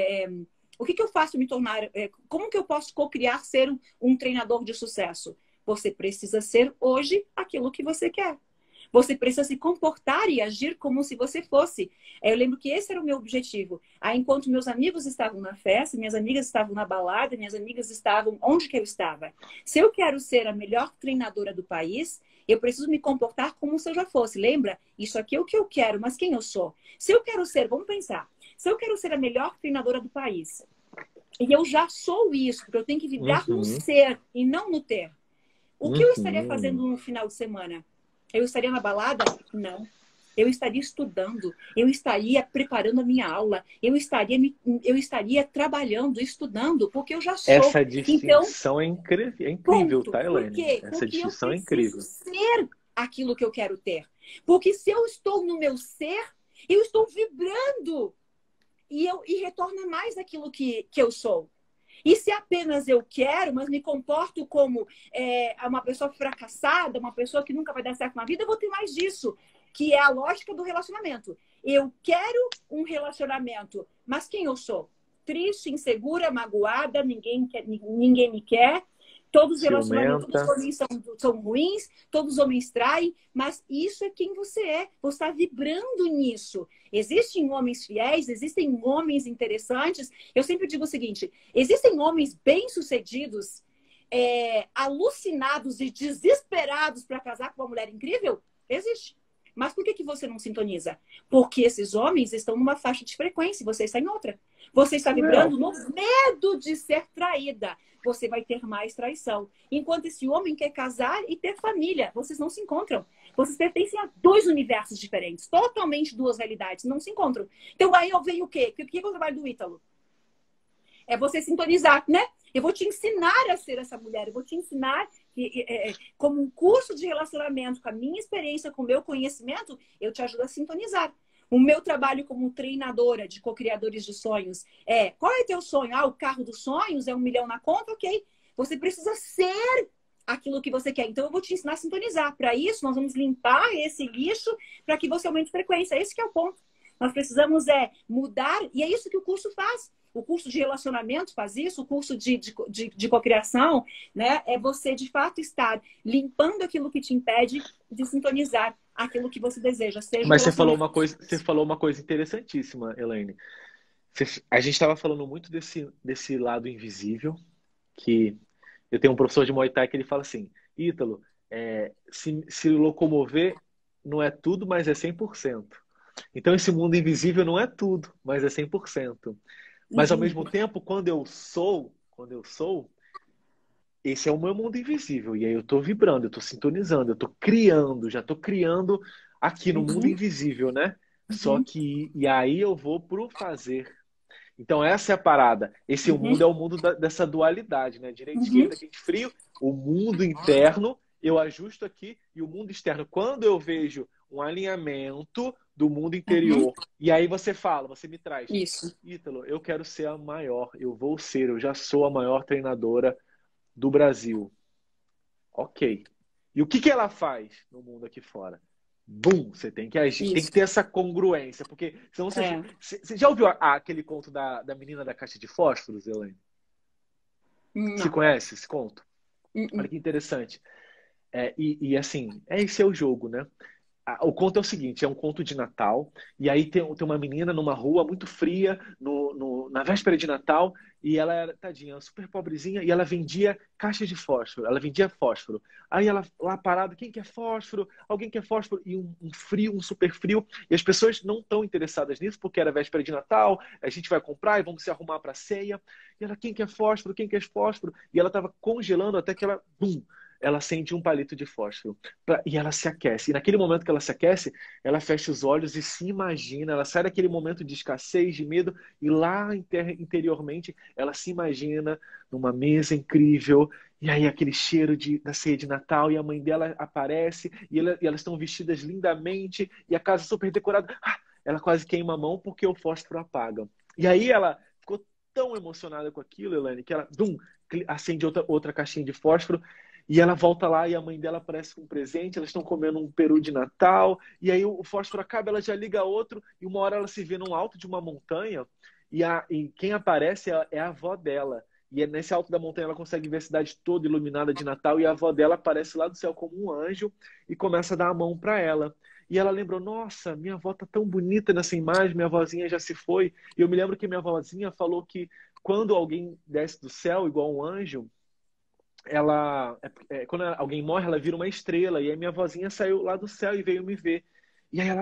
o que eu faço para me tornar, como que eu posso co-criar ser um treinador de sucesso? Você precisa ser hoje aquilo que você quer. Você precisa se comportar e agir como se você fosse. Eu lembro que esse era o meu objetivo. Aí, enquanto meus amigos estavam na festa, minhas amigas estavam na balada, minhas amigas estavam onde que eu estava. Se eu quero ser a melhor treinadora do país, eu preciso me comportar como se eu já fosse. Lembra? Isso aqui é o que eu quero, mas quem eu sou? Se eu quero ser, vamos pensar. Se eu quero ser a melhor treinadora do país, e eu já sou isso, porque eu tenho que vibrar no ser e não no ter. O que eu estaria fazendo no final de semana? Eu estaria na balada? Não. Eu estaria estudando, eu estaria preparando a minha aula, eu estaria trabalhando, estudando, porque eu já sou. Essa distinção é incrível, ponto. tá, Elaine? Por quê? Essa Porque distinção eu é incrível. preciso ser aquilo que eu quero ter. Porque se eu estou no meu ser, eu estou vibrando e retorna mais aquilo que eu sou. E se apenas eu quero, mas me comporto como uma pessoa fracassada, uma pessoa que nunca vai dar certo na vida, eu vou ter mais disso, que é a lógica do relacionamento. Eu quero um relacionamento, mas quem eu sou? Triste, insegura, magoada, ninguém me quer. Todos os relacionamentos, todos os homens são ruins, todos os homens traem, mas isso é quem você é. Você está vibrando nisso. Existem homens fiéis, existem homens interessantes. Eu sempre digo o seguinte, existem homens bem-sucedidos, alucinados e desesperados para casar com uma mulher incrível? Existe. Mas por que você não sintoniza? Porque esses homens estão numa faixa de frequência e você está em outra. Você está vibrando no medo de ser traída. Você vai ter mais traição. Enquanto esse homem quer casar e ter família, vocês não se encontram. Vocês pertencem a 2 universos diferentes, totalmente 2 realidades, não se encontram. Então aí eu venho o quê? O que é o trabalho do Ítalo? É você sintonizar, né? Eu vou te ensinar a ser essa mulher, eu vou te ensinar como um curso de relacionamento, com a minha experiência, com o meu conhecimento, eu te ajudo a sintonizar. O meu trabalho como treinadora de co-criadores de sonhos qual é teu sonho? O carro dos sonhos é 1 milhão na conta? Ok. Você precisa ser aquilo que você quer. Então, eu vou te ensinar a sintonizar. Para isso, nós vamos limpar esse lixo para que você aumente a frequência. Esse que é o ponto. Nós precisamos mudar, e é isso que o curso faz. O curso de relacionamento faz isso, o curso de cocriação, né? É você, de fato, estar limpando aquilo que te impede de sintonizar aquilo que você deseja. Mas você falou uma coisa interessantíssima, Elaine. A gente estava falando muito desse lado invisível, que eu tenho um professor de Muay Thai que ele fala assim, Ítalo, se locomover não é tudo, mas é 100%. Então esse mundo invisível não é tudo, mas é 100%. Mas ao mesmo tempo, quando eu sou, esse é o meu mundo invisível. E aí eu estou vibrando, eu estou sintonizando, eu estou criando, já estou criando aqui no mundo invisível, né? Só que, e aí eu vou pro fazer. Então essa é a parada. Esse mundo é o mundo dessa dualidade, né? Direita, esquerda, quente, frio. O mundo interno, eu ajusto aqui, e o mundo externo. Quando eu vejo um alinhamento do mundo interior, e aí você me traz. Isso. Ítalo, eu quero ser a maior, eu já sou a maior treinadora do Brasil. Ok. E o que ela faz no mundo aqui fora? Bum, você tem que agir. Isso. Tem que ter essa congruência. Porque senão você já ouviu aquele conto da menina da caixa de fósforos, Elaine? Você conhece esse conto? Olha que interessante. E assim, esse é o jogo, né? O conto é o seguinte, é um conto de Natal, e aí tem uma menina numa rua muito fria, na véspera de Natal, e ela era, tadinha, super pobrezinha, e ela vendia caixas de fósforo, ela vendia fósforo. Aí ela lá parada, quem quer fósforo? Alguém quer fósforo? E um frio, um super frio, e as pessoas não estão interessadas nisso, porque era véspera de Natal, a gente vai comprar e vamos se arrumar para a ceia. E ela, quem quer fósforo? Quem quer fósforo? E ela estava congelando até que ela, bum, ela acende um palito de fósforo e ela se aquece. E naquele momento que ela se aquece, ela fecha os olhos e se imagina, ela sai daquele momento de escassez, de medo, e lá interiormente ela se imagina numa mesa incrível, e aí aquele cheiro da ceia de Natal, e a mãe dela aparece, e elas estão vestidas lindamente, e a casa super decorada. Ela quase queima a mão porque o fósforo apaga. E aí ela ficou tão emocionada com aquilo, Elaine, que ela acende outra caixinha de fósforo. E ela volta lá e a mãe dela aparece com um presente, elas estão comendo um peru de Natal, e aí o fósforo acaba, ela já liga outro, e uma hora ela se vê no alto de uma montanha, e quem aparece é a avó dela. E nesse alto da montanha ela consegue ver a cidade toda iluminada de Natal, e a avó dela aparece lá do céu como um anjo e começa a dar a mão para ela. E ela lembrou, nossa, minha avó tá tão bonita nessa imagem, minha avózinha já se foi. E eu me lembro que minha avózinha falou que quando alguém desce do céu igual um anjo, quando alguém morre, ela vira uma estrela. E aí minha vozinha saiu lá do céu e veio me ver. E aí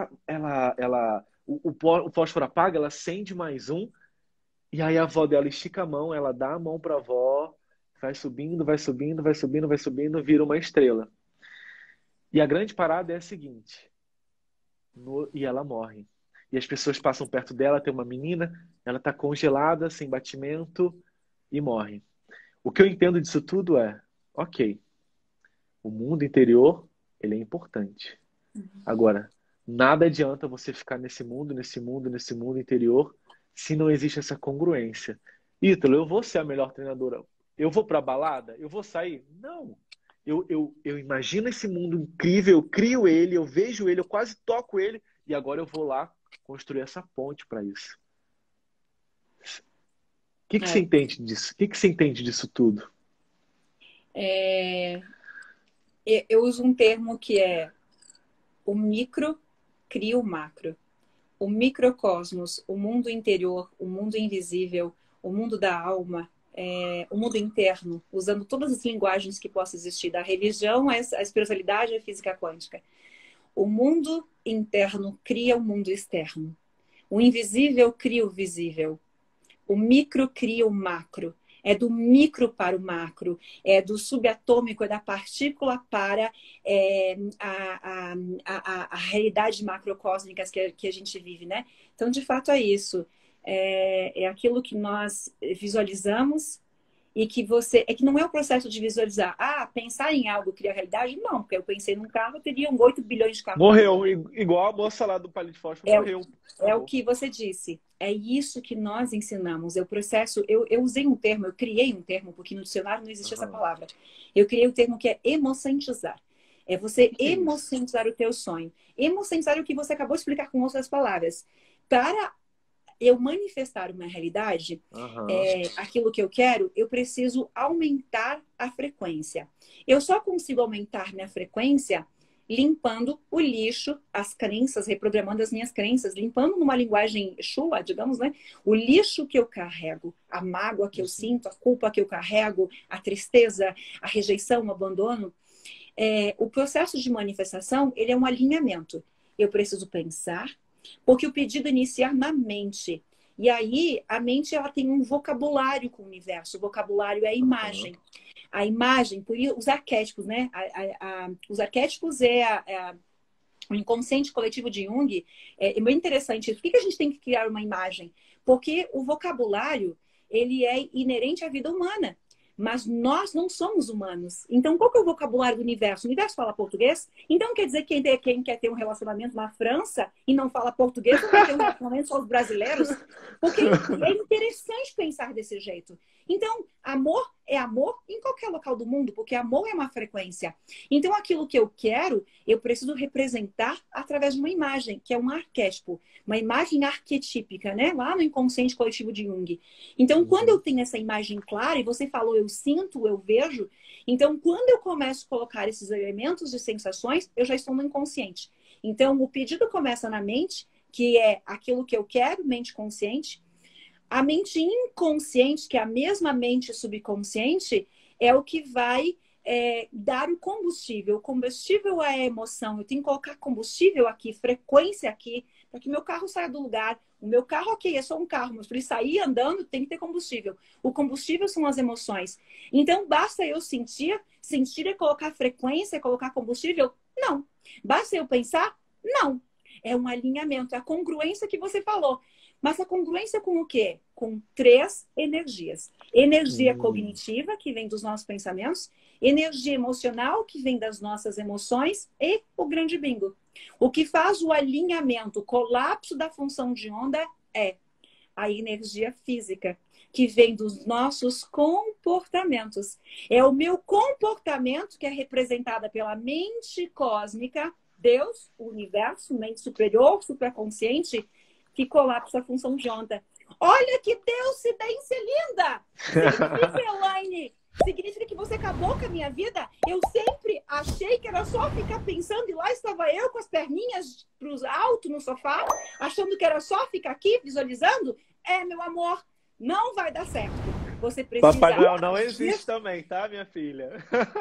o fósforo apaga, ela acende mais um. E aí a avó dela estica a mão, ela dá a mão para a avó, vai subindo, vai subindo, vai subindo, vai subindo, vira uma estrela. E a grande parada é a seguinte: e ela morre. E as pessoas passam perto dela, tem uma menina, ela está congelada, sem batimento, e morre. O que eu entendo disso tudo é, ok, o mundo interior, ele é importante. Agora, nada adianta você ficar nesse mundo, nesse mundo, nesse mundo interior, se não existe essa congruência. Ítalo, eu vou ser a melhor treinadora. Eu vou pra balada? Eu vou sair? Não. Eu imagino esse mundo incrível, eu crio ele, eu vejo ele, eu quase toco ele, e agora eu vou lá construir essa ponte para isso. O que você entende disso? O que você entende disso tudo? Eu uso um termo que é o micro cria o macro. O microcosmos, o mundo interior, o mundo invisível, o mundo da alma, o mundo interno, usando todas as linguagens que possam existir, da religião à espiritualidade e à física quântica. O mundo interno cria o mundo externo. O invisível cria o visível. O micro cria o macro. É do micro para o macro, é do subatômico, é da partícula para a realidade macrocósmica que a gente vive, né? Então, de fato, é isso. É aquilo que nós visualizamos e que é que não é o processo de visualizar. Pensar em algo criar realidade? Não, porque eu pensei num carro, eu teria 8 bilhões de carros. Morreu, igual a moça lá do palito de fósforo, morreu. É o que você disse. É isso que nós ensinamos. É o processo. Eu usei um termo, eu criei um termo, porque no dicionário não existe essa palavra. Eu criei um termo que é emocentizar. É você emocentizar o teu sonho. Emocentizar o que você acabou de explicar com outras palavras. Para eu manifestar uma realidade, aquilo que eu quero, eu preciso aumentar a frequência. Eu só consigo aumentar minha frequência limpando o lixo, as crenças, reprogramando as minhas crenças, limpando numa linguagem chula, digamos, né? O lixo que eu carrego, a mágoa que eu sinto, a culpa que eu carrego, a tristeza, a rejeição, o abandono. O processo de manifestação, ele é um alinhamento. Eu preciso pensar, porque o pedido iniciar na mente. E aí, a mente ela tem um vocabulário com o universo. O vocabulário é a imagem. A imagem, por isso, os arquétipos, né? Os arquétipos o inconsciente coletivo de Jung. É muito interessante isso. Por que a gente tem que criar uma imagem? Porque o vocabulário, ele é inerente à vida humana. Mas nós não somos humanos. Então, qual que é o vocabulário do universo? O universo fala português? Então, quer dizer que quem quer ter um relacionamento na França e não fala português não vai ter um relacionamento só os brasileiros? Porque é interessante pensar desse jeito. Então, amor é amor em qualquer local do mundo, porque amor é uma frequência. Então, aquilo que eu quero, eu preciso representar através de uma imagem, que é um arquétipo. Uma imagem arquetípica, né? Lá no inconsciente coletivo de Jung. Então, quando eu tenho essa imagem clara, e você falou, eu sinto, eu vejo. Então, quando eu começo a colocar esses elementos de sensações, eu já estou no inconsciente. Então, o pedido começa na mente, que é aquilo que eu quero, mente consciente. A mente inconsciente, que é a mesma mente subconsciente, é o que vai dar o combustível. O combustível é a emoção. Eu tenho que colocar combustível aqui, frequência aqui, para que meu carro saia do lugar. O meu carro, ok, é só um carro, mas para ele sair andando, tem que ter combustível. O combustível são as emoções. Então, basta eu sentir é colocar frequência, é colocar combustível? Não. Basta eu pensar? Não. É um alinhamento, é a congruência que você falou. Mas a congruência com o quê? Com 3 energias. Energia cognitiva, que vem dos nossos pensamentos, energia emocional, que vem das nossas emoções, e o grande bingo. O que faz o alinhamento, o colapso da função de onda é a energia física, que vem dos nossos comportamentos. É o meu comportamento que é representada pela mente cósmica, Deus, o universo, mente superior, supraconsciente, que colapsa a função de onda. Olha que deusidência linda! Significa, Elaine, significa que você acabou com a minha vida? Eu sempre achei que era só ficar pensando e lá estava eu com as perninhas para o alto no sofá, achando que era só ficar aqui visualizando? Meu amor, não vai dar certo. Você precisa... Papai Noel não existe também, tá, minha filha?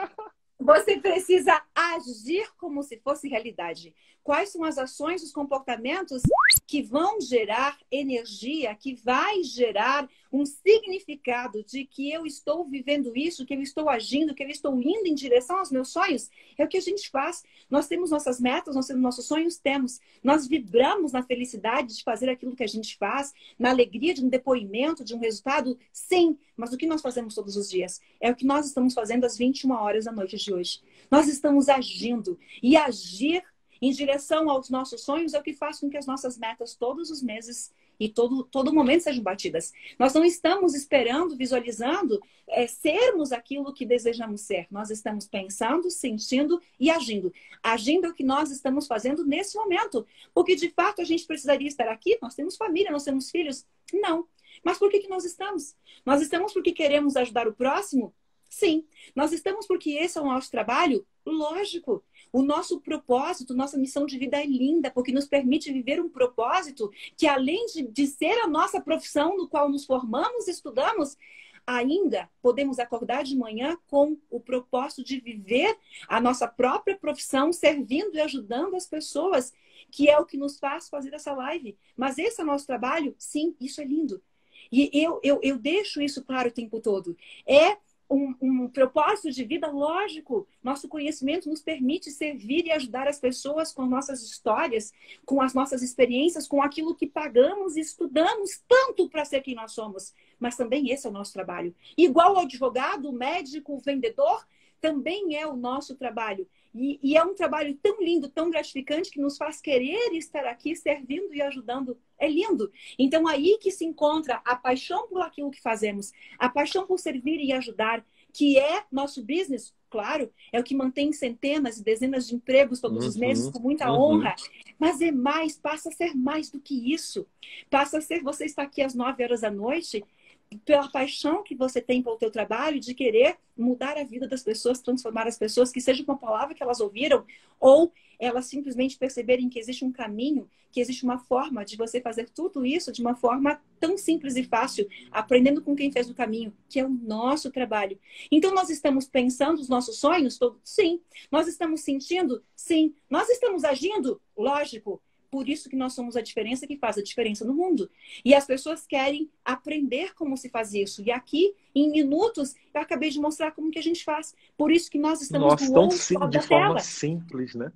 Você precisa agir como se fosse realidade. Quais são as ações, os comportamentos que vão gerar energia, que vai gerar um significado de que eu estou vivendo isso, que eu estou agindo, que eu estou indo em direção aos meus sonhos? É o que a gente faz. Nós temos nossas metas, nós temos nossos sonhos, temos. Nós vibramos na felicidade de fazer aquilo que a gente faz, na alegria de um depoimento, de um resultado, sim. Mas o que nós fazemos todos os dias? É o que nós estamos fazendo às 21 horas da noite de hoje. Nós estamos agindo. E agir em direção aos nossos sonhos é o que faz com que as nossas metas todos os meses e todo momento sejam batidas. Nós não estamos esperando, visualizando, sermos aquilo que desejamos ser. Nós estamos pensando, sentindo e agindo. Agindo é o que nós estamos fazendo nesse momento. Porque, de fato, a gente precisaria estar aqui. Nós temos família, nós temos filhos. Não. Mas por que nós estamos? Nós estamos porque queremos ajudar o próximo? Sim. Nós estamos porque esse é o nosso trabalho? Lógico. O nosso propósito, nossa missão de vida é linda, porque nos permite viver um propósito que, além de ser a nossa profissão no qual nos formamos e estudamos, ainda podemos acordar de manhã com o propósito de viver a nossa própria profissão, servindo e ajudando as pessoas, que é o que nos faz fazer essa live. Mas esse é o nosso trabalho? Sim, isso é lindo. E eu deixo isso claro o tempo todo. É um propósito de vida, lógico. Nosso conhecimento nos permite servir e ajudar as pessoas com nossas histórias, com as nossas experiências, com aquilo que pagamos e estudamos tanto para ser quem nós somos. Mas também esse é o nosso trabalho. Igual ao advogado, o médico, o vendedor, também é o nosso trabalho. E é um trabalho tão lindo, tão gratificante, que nos faz querer estar aqui servindo e ajudando. É lindo. Então, aí que se encontra a paixão por aquilo que fazemos, a paixão por servir e ajudar, que é nosso business, claro, é o que mantém centenas e dezenas de empregos todos os meses com muita honra. Mas é mais, passa a ser mais do que isso. Passa a ser, você está aqui às 9 horas da noite, pela paixão que você tem pelo teu trabalho, de querer mudar a vida das pessoas, transformar as pessoas, que seja com a palavra que elas ouviram, ou elas simplesmente perceberem que existe um caminho, que existe uma forma de você fazer tudo isso de uma forma tão simples e fácil, aprendendo com quem fez o caminho, que é o nosso trabalho. Então, nós estamos pensando os nossos sonhos? Sim. Nós estamos sentindo? Sim. Nós estamos agindo? Lógico. Por isso que nós somos a diferença que faz a diferença no mundo. E as pessoas querem aprender como se faz isso. E aqui, em minutos, eu acabei de mostrar como que a gente faz. Por isso que nós estamos do outro lado da tela. De forma simples, né?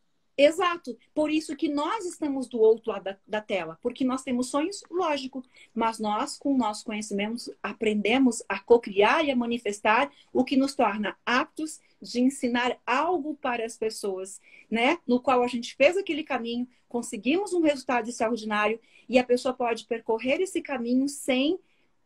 Exato. Por isso que nós estamos do outro lado da tela. Porque nós temos sonhos, lógico. Mas nós, com o nosso conhecimento, aprendemos a cocriar e a manifestar, o que nos torna aptos de ensinar algo para as pessoas, né? No qual a gente fez aquele caminho, conseguimos um resultado extraordinário e a pessoa pode percorrer esse caminho sem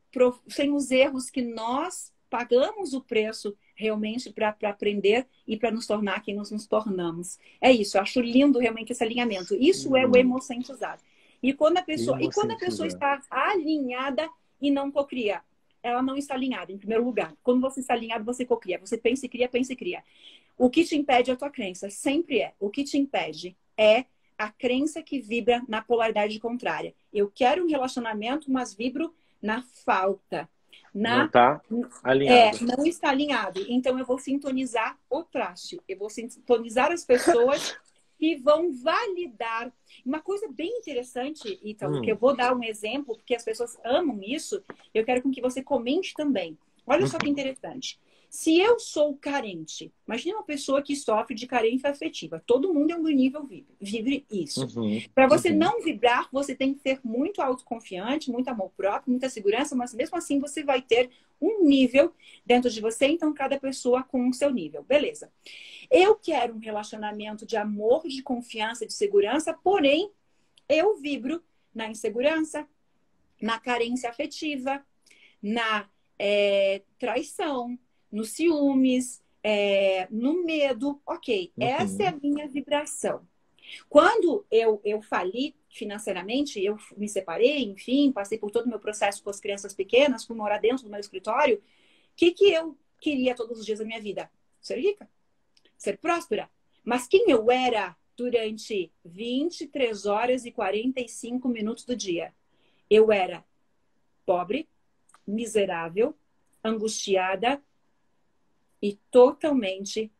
os erros que nós pagamos o preço realmente para aprender e para nos tornar quem nós nos tornamos. É isso, eu acho lindo realmente esse alinhamento. Isso é o emocentrizado. E quando a pessoa está alinhada e não cocria, ela não está alinhada, em primeiro lugar. Quando você está alinhado, você cocria. Você pensa e cria, pensa e cria. O que te impede é a tua crença. Sempre é. O que te impede é a crença que vibra na polaridade contrária. Eu quero um relacionamento, mas vibro na falta. Não está alinhado. Não está alinhado. Então, eu vou sintonizar o traste. Eu vou sintonizar as pessoas que vão validar. Uma coisa bem interessante, Ítalo, que eu vou dar um exemplo, porque as pessoas amam isso, eu quero com que você comente também. Olha só que interessante. Se eu sou carente, imagine uma pessoa que sofre de carência afetiva. Todo mundo em algum nível vive isso. Para você não vibrar, você tem que ser muito autoconfiante, muito amor próprio, muita segurança, mas mesmo assim você vai ter um nível dentro de você, então cada pessoa com o seu nível. Beleza. Eu quero um relacionamento de amor, de confiança, de segurança, porém eu vibro na insegurança, na carência afetiva, na traição, nos ciúmes, no medo. Ok, essa é a minha vibração. Quando eu fali financeiramente, eu me separei, enfim, passei por todo o meu processo com as crianças pequenas, fui morar dentro do meu escritório, o que eu queria todos os dias da minha vida? Ser rica, ser próspera. Mas quem eu era durante 23 horas e 45 minutos do dia? Eu era pobre, miserável, angustiada e totalmente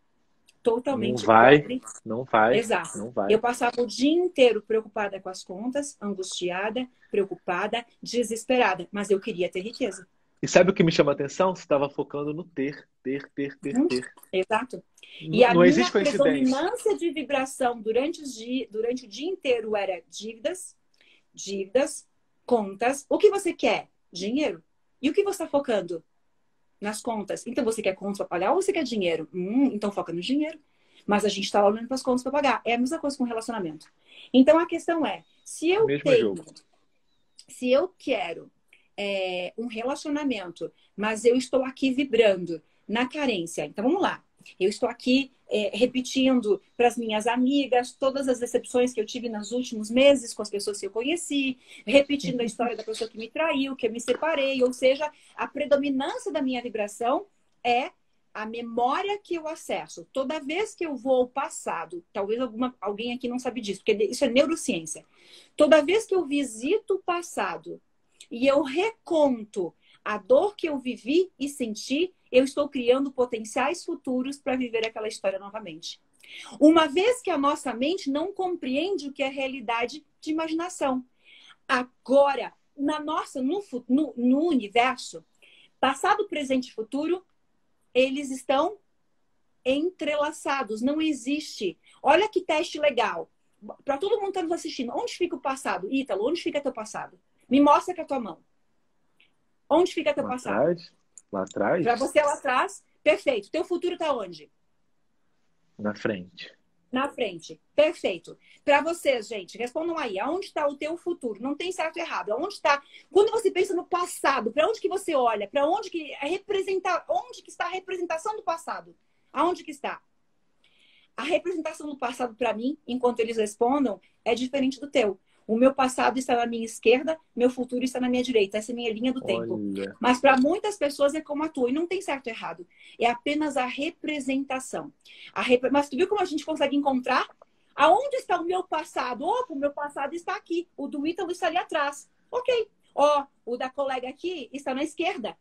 pobre. Não vai. Exato. Não vai. Eu passava o dia inteiro preocupada com as contas, angustiada, preocupada, desesperada. Mas eu queria ter riqueza. E sabe o que me chama a atenção? Você estava focando no ter. Exato. E a minha predominância de vibração durante o dia inteiro era dívidas, contas. O que você quer? Dinheiro. E o que você está focando? Nas contas. Então, você quer contas para pagar ou você quer dinheiro? Então, foca no dinheiro. Mas a gente está olhando para as contas para pagar. É a mesma coisa com relacionamento. Então, a questão é, se eu quero um relacionamento, mas eu estou aqui vibrando na carência. Então, vamos lá. Eu estou aqui repetindo para as minhas amigas todas as decepções que eu tive nos últimos meses com as pessoas que eu conheci, repetindo a história da pessoa que me traiu, que eu me separei. Ou seja, a predominância da minha vibração é a memória que eu acesso. Toda vez que eu vou ao passado, talvez alguém aqui não sabe disso, porque isso é neurociência. Toda vez que eu visito o passado e eu reconto a dor que eu vivi e senti, eu estou criando potenciais futuros para viver aquela história novamente. Uma vez que a nossa mente não compreende o que é realidade de imaginação. Agora, no universo, passado, presente e futuro, eles estão entrelaçados. Não existe. Olha que teste legal. Para todo mundo que está nos assistindo, onde fica o passado? Ítalo, onde fica teu passado? Me mostra com a tua mão. Onde fica teu passado? Lá atrás? Para você lá atrás, perfeito. Teu futuro está onde? Na frente. Na frente. Perfeito. Para vocês, gente, respondam aí. Aonde está o teu futuro? Não tem certo e errado. Aonde está? Quando você pensa no passado, para onde que você olha? Para onde que onde que está a representação do passado? Aonde que está? A representação do passado para mim, enquanto eles respondam, é diferente do teu. O meu passado está na minha esquerda, meu futuro está na minha direita. Essa é a minha linha do tempo. Mas para muitas pessoas é como a tua. E não tem certo e errado. É apenas a representação. Mas tu viu como a gente consegue encontrar? Aonde está o meu passado? Opa, o meu passado está aqui. O do Ítalo está ali atrás. Ok. O da colega aqui está na esquerda.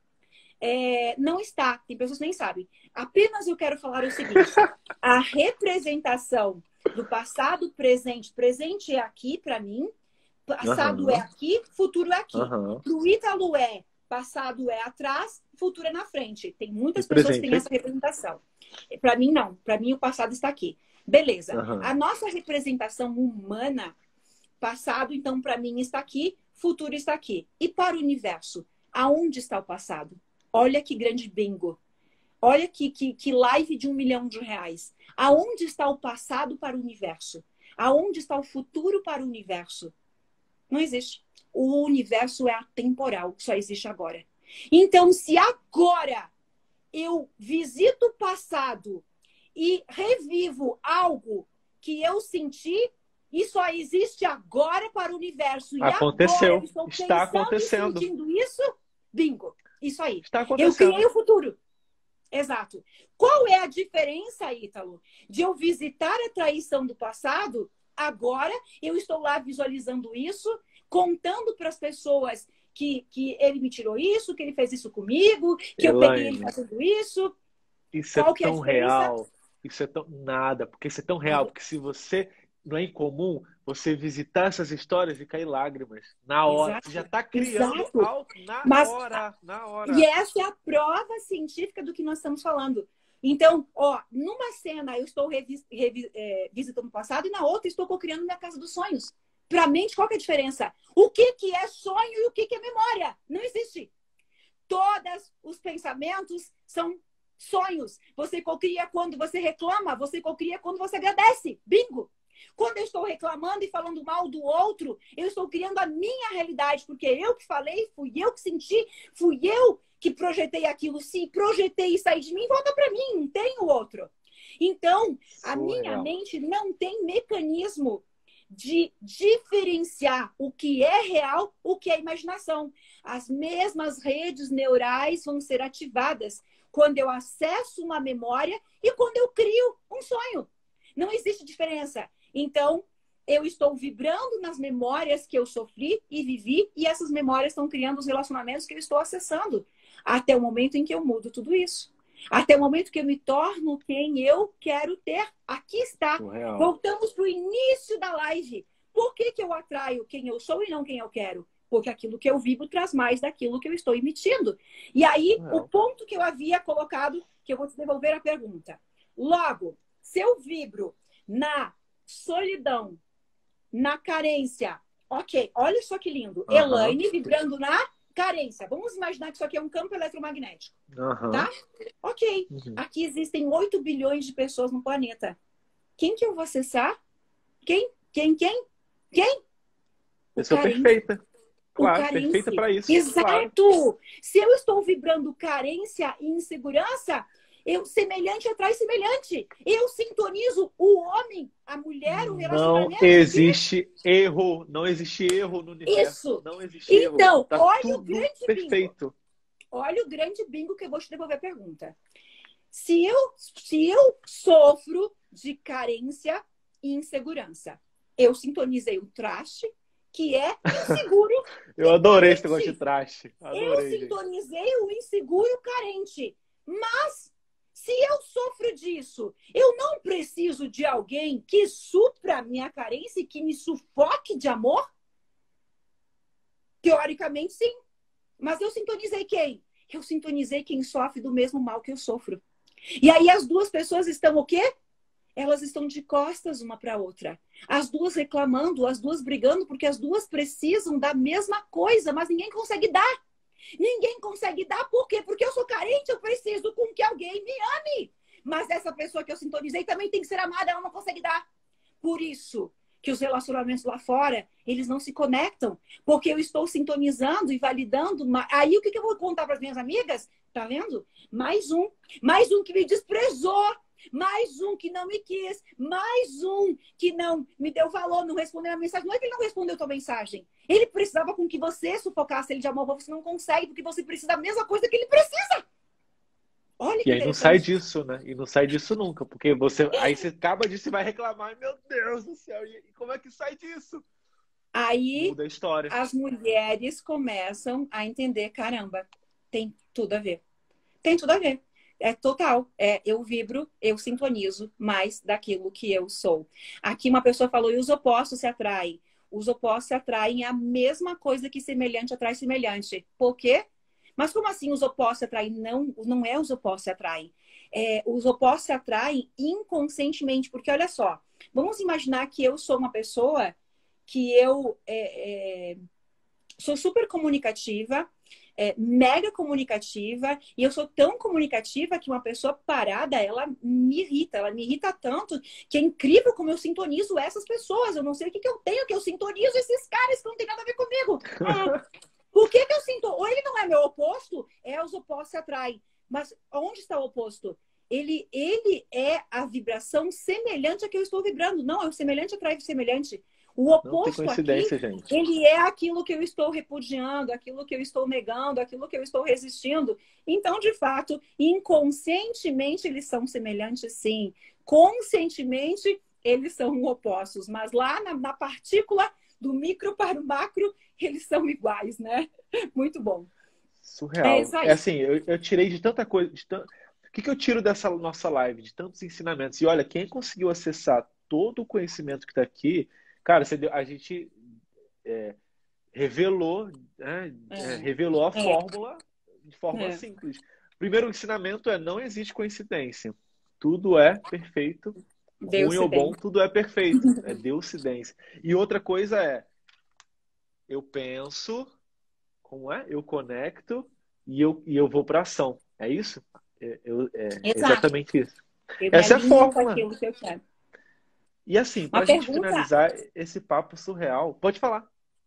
Não está. Tem pessoas que nem sabem. Apenas eu quero falar o seguinte. A representação do passado, presente. Presente é aqui para mim. Passado é aqui, futuro é aqui. Pro Ítalo passado é atrás, futuro é na frente. Tem muitas pessoas que têm essa representação. Para mim, não. Para mim, o passado está aqui. Beleza. A nossa representação humana, passado, então, para mim, está aqui, futuro está aqui. E para o universo, aonde está o passado? Olha que grande bingo. Olha que live de R$1 milhão. Aonde está o passado para o universo? Aonde está o futuro para o universo? Não existe. O universo é atemporal, só existe agora. Então, se agora eu visito o passado e revivo algo que eu senti, e só existe agora para o universo. E aconteceu. Agora eu estou está acontecendo. E sentindo isso, bingo. Isso aí. Está acontecendo. Eu criei o futuro. Exato. Qual é a diferença, Ítalo, de eu visitar a traição do passado agora eu estou lá visualizando isso, contando para as pessoas que ele me tirou isso, que ele fez isso comigo, que eu peguei ele Elaine, fazendo isso. isso é Qual que é a tão diferença? real. Isso é tão nada, porque isso é tão real, É, porque se você não é incomum você visitar essas histórias e cair lágrimas na hora. Você já exato, está criando exato. na Mas hora, na e hora. essa é a prova científica do que nós estamos falando. Então, ó, numa cena eu estou visitando o passado e na outra estou cocriando minha casa dos sonhos. Para a mente, qual que é a diferença? O que, que é sonho e o que, que é memória? Não existe. Todos os pensamentos são sonhos. Você cocria quando você reclama, você cocria quando você agradece. Bingo! Quando eu estou reclamando e falando mal do outro, eu estou criando a minha realidade, porque eu que falei, fui eu que senti, fui eu que projetei aquilo. Se projetei e saí de mim, volta para mim, não tem o outro. Então, a minha Surreal. mente não tem mecanismo de diferenciar o que é real, o que é imaginação. As mesmas redes neurais vão ser ativadas quando eu acesso uma memória e quando eu crio um sonho. Não existe diferença. Então, eu estou vibrando nas memórias que eu sofri e vivi, e essas memórias estão criando os relacionamentos que eu estou acessando. Até o momento em que eu mudo tudo isso. Até o momento que eu me torno quem eu quero ter. Aqui está. Surreal. Voltamos para o início da live. Por que, que eu atraio quem eu sou e não quem eu quero? Porque aquilo que eu vibro traz mais daquilo que eu estou emitindo. E aí, o Surreal. ponto que eu havia colocado, que eu vou te devolver a pergunta. Logo, se eu vibro na solidão, na carência. Ok, olha só que lindo. Aham. Elaine vibrando na carência. Vamos imaginar que isso aqui é um campo eletromagnético, Aham. tá? Ok. Uhum. Aqui existem 8 bilhões de pessoas no planeta. Quem que eu vou acessar? Quem? Quem? O Pessoa carente. perfeita. O Claro, perfeita carente. para isso. Claro. Exato! Se eu estou vibrando carência e insegurança, semelhante atrai semelhante. Eu sintonizo o homem, a mulher, o Não relacionamento. existe erro. Não existe erro no universo. Isso. Não existe erro. Então, Tá olha o tudo grande bingo. perfeito. Olha o grande bingo que eu vou te devolver a pergunta. Se eu sofro de carência e insegurança, eu sintonizei o traste, que é inseguro Eu e adorei esse negócio de carente. traste. Eu Adorei, gente. sintonizei o inseguro carente. Mas, se eu sofro disso, eu não preciso de alguém que supra a minha carência e que me sufoque de amor? Teoricamente, sim. Mas eu sintonizei quem? Eu sintonizei quem sofre do mesmo mal que eu sofro. E aí as duas pessoas estão o quê? Elas estão de costas uma para a outra. As duas reclamando, as duas brigando, porque as duas precisam da mesma coisa, mas ninguém consegue dar. Ninguém consegue dar, por quê? Porque eu sou carente, eu preciso com que alguém me ame. Mas essa pessoa que eu sintonizei também tem que ser amada, ela não consegue dar. Por isso que os relacionamentos lá fora, eles não se conectam. Porque eu estou sintonizando e validando. Aí o que eu vou contar para as minhas amigas? Tá vendo? Mais um que me desprezou. Mais um que não me quis, mais um que não me deu valor, não respondeu a mensagem. Não é que ele não respondeu a tua mensagem. Ele precisava com que você sufocasse ele de amor, você não consegue, porque você precisa da mesma coisa que ele precisa. Olha que E aí não sai interessante. disso, né? E não sai disso nunca, porque aí você acaba disso e vai reclamar, meu Deus do céu, e como é que sai disso? Aí Muda a história. as mulheres começam a entender, caramba, tem tudo a ver. Tem tudo a ver. É total. Eu vibro, eu sintonizo mais daquilo que eu sou. Aqui uma pessoa falou, e os opostos se atraem. Os opostos se atraem, é a mesma coisa que semelhante atrai semelhante. Por quê? Mas como assim os opostos se atraem? Não, não é os opostos se atraem. Os opostos se atraem inconscientemente. Porque olha só, vamos imaginar que eu sou uma pessoa que eu sou super comunicativa, mega comunicativa, e eu sou tão comunicativa que uma pessoa parada, ela me irrita tanto, que é incrível como eu sintonizo essas pessoas. Eu não sei o que eu tenho, que eu sintonizo esses caras que não tem nada a ver comigo. Por que eu sinto? Ou ele não é meu oposto, os opostos se atraem. Mas onde está o oposto? Ele é a vibração semelhante a que eu estou vibrando. Não, é o semelhante atrai semelhante. O Não tem oposto aqui, coincidência, gente. ele é aquilo que eu estou repudiando, aquilo que eu estou negando, aquilo que eu estou resistindo. Então, de fato, inconscientemente eles são semelhantes, sim. Conscientemente, eles são opostos, mas lá na partícula do micro para o macro, eles são iguais, né? Muito bom. É Surreal. isso É aí. assim, eu tirei de tanta coisa. O que que eu tiro dessa nossa live? De tantos ensinamentos. E olha, quem conseguiu acessar todo o conhecimento que está aqui, cara, a gente revelou, né, revelou a É, fórmula de forma é. simples. Primeiro ensinamento é: não existe coincidência. Tudo é perfeito, ruim Deu-se ou bom, bem. tudo é perfeito. É Deus-cidência. E outra coisa é: eu penso, como é? Eu conecto e eu vou para ação. É isso? É Exato. exatamente isso. Eu me Essa é a alinho com fórmula. aquilo que eu quero. E assim, para Uma a gente pergunta, finalizar esse papo surreal, pode falar.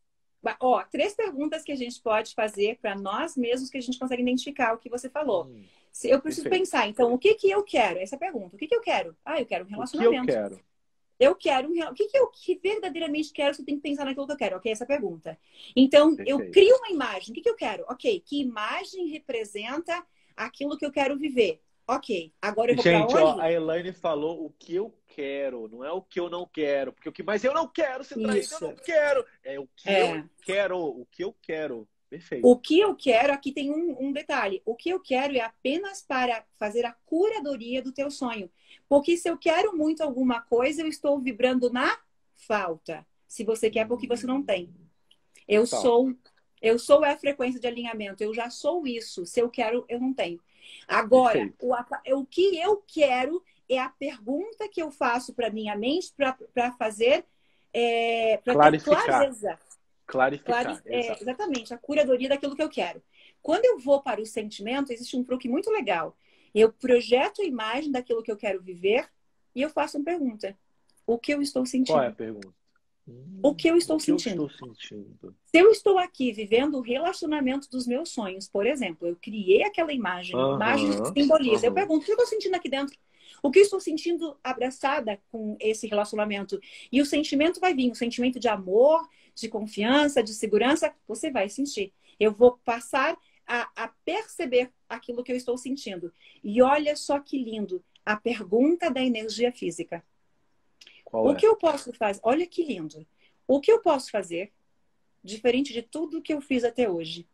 ó, 3 perguntas que a gente pode fazer para nós mesmos que a gente consegue identificar o que você falou. Hum, Se eu preciso perfeito. pensar, então, o que que eu quero? Essa é a pergunta. O que que eu quero? Ah, eu quero um O que eu relacionamento. quero? Eu quero o que que eu que verdadeiramente quero? Você tem que pensar naquilo que eu quero, ok? Essa é a pergunta. Então, eu Perfeito. crio uma imagem. O que que eu quero? Ok, que imagem representa aquilo que eu quero viver? Ok, agora eu vou para Gente, ó, onde? a Elaine falou o que eu quero, não é o que eu não quero. Porque o que mais eu não quero ser traído, eu Isso. não quero. É o que eu É. quero, o que eu quero. O Perfeito. que eu quero, aqui tem um detalhe. O que eu quero é apenas para fazer a curadoria do teu sonho. Porque se eu quero muito alguma coisa, eu estou vibrando na falta. Se você quer, porque você não tem. Hum, Eu total. sou, eu sou a frequência de alinhamento. Eu já sou isso. Se eu quero, eu não tenho. Agora, Perfeito. o que eu quero é a pergunta que eu faço para minha mente para fazer, para ter Clarificar. clareza. Clarificar, exato. Exatamente, a curadoria daquilo que eu quero. Quando eu vou para o sentimento, existe um truque muito legal. Eu projeto a imagem daquilo que eu quero viver e eu faço uma pergunta: o que eu estou Qual é a sentindo? pergunta? O que eu O estou que eu sentindo? estou sentindo? Se eu estou aqui vivendo o relacionamento dos meus sonhos, por exemplo, eu criei aquela imagem, imagem Aham, simboliza. Eu aham. pergunto: o que eu estou sentindo aqui dentro? O que eu estou sentindo abraçada com esse relacionamento? E o sentimento vai vir, o sentimento de amor, de confiança, de segurança, você vai sentir. Eu vou passar a perceber aquilo que eu estou sentindo. E olha só que lindo, a pergunta da energia física. Qual O é? que eu posso fazer? Olha que lindo. O que eu posso fazer diferente de tudo que eu fiz até hoje,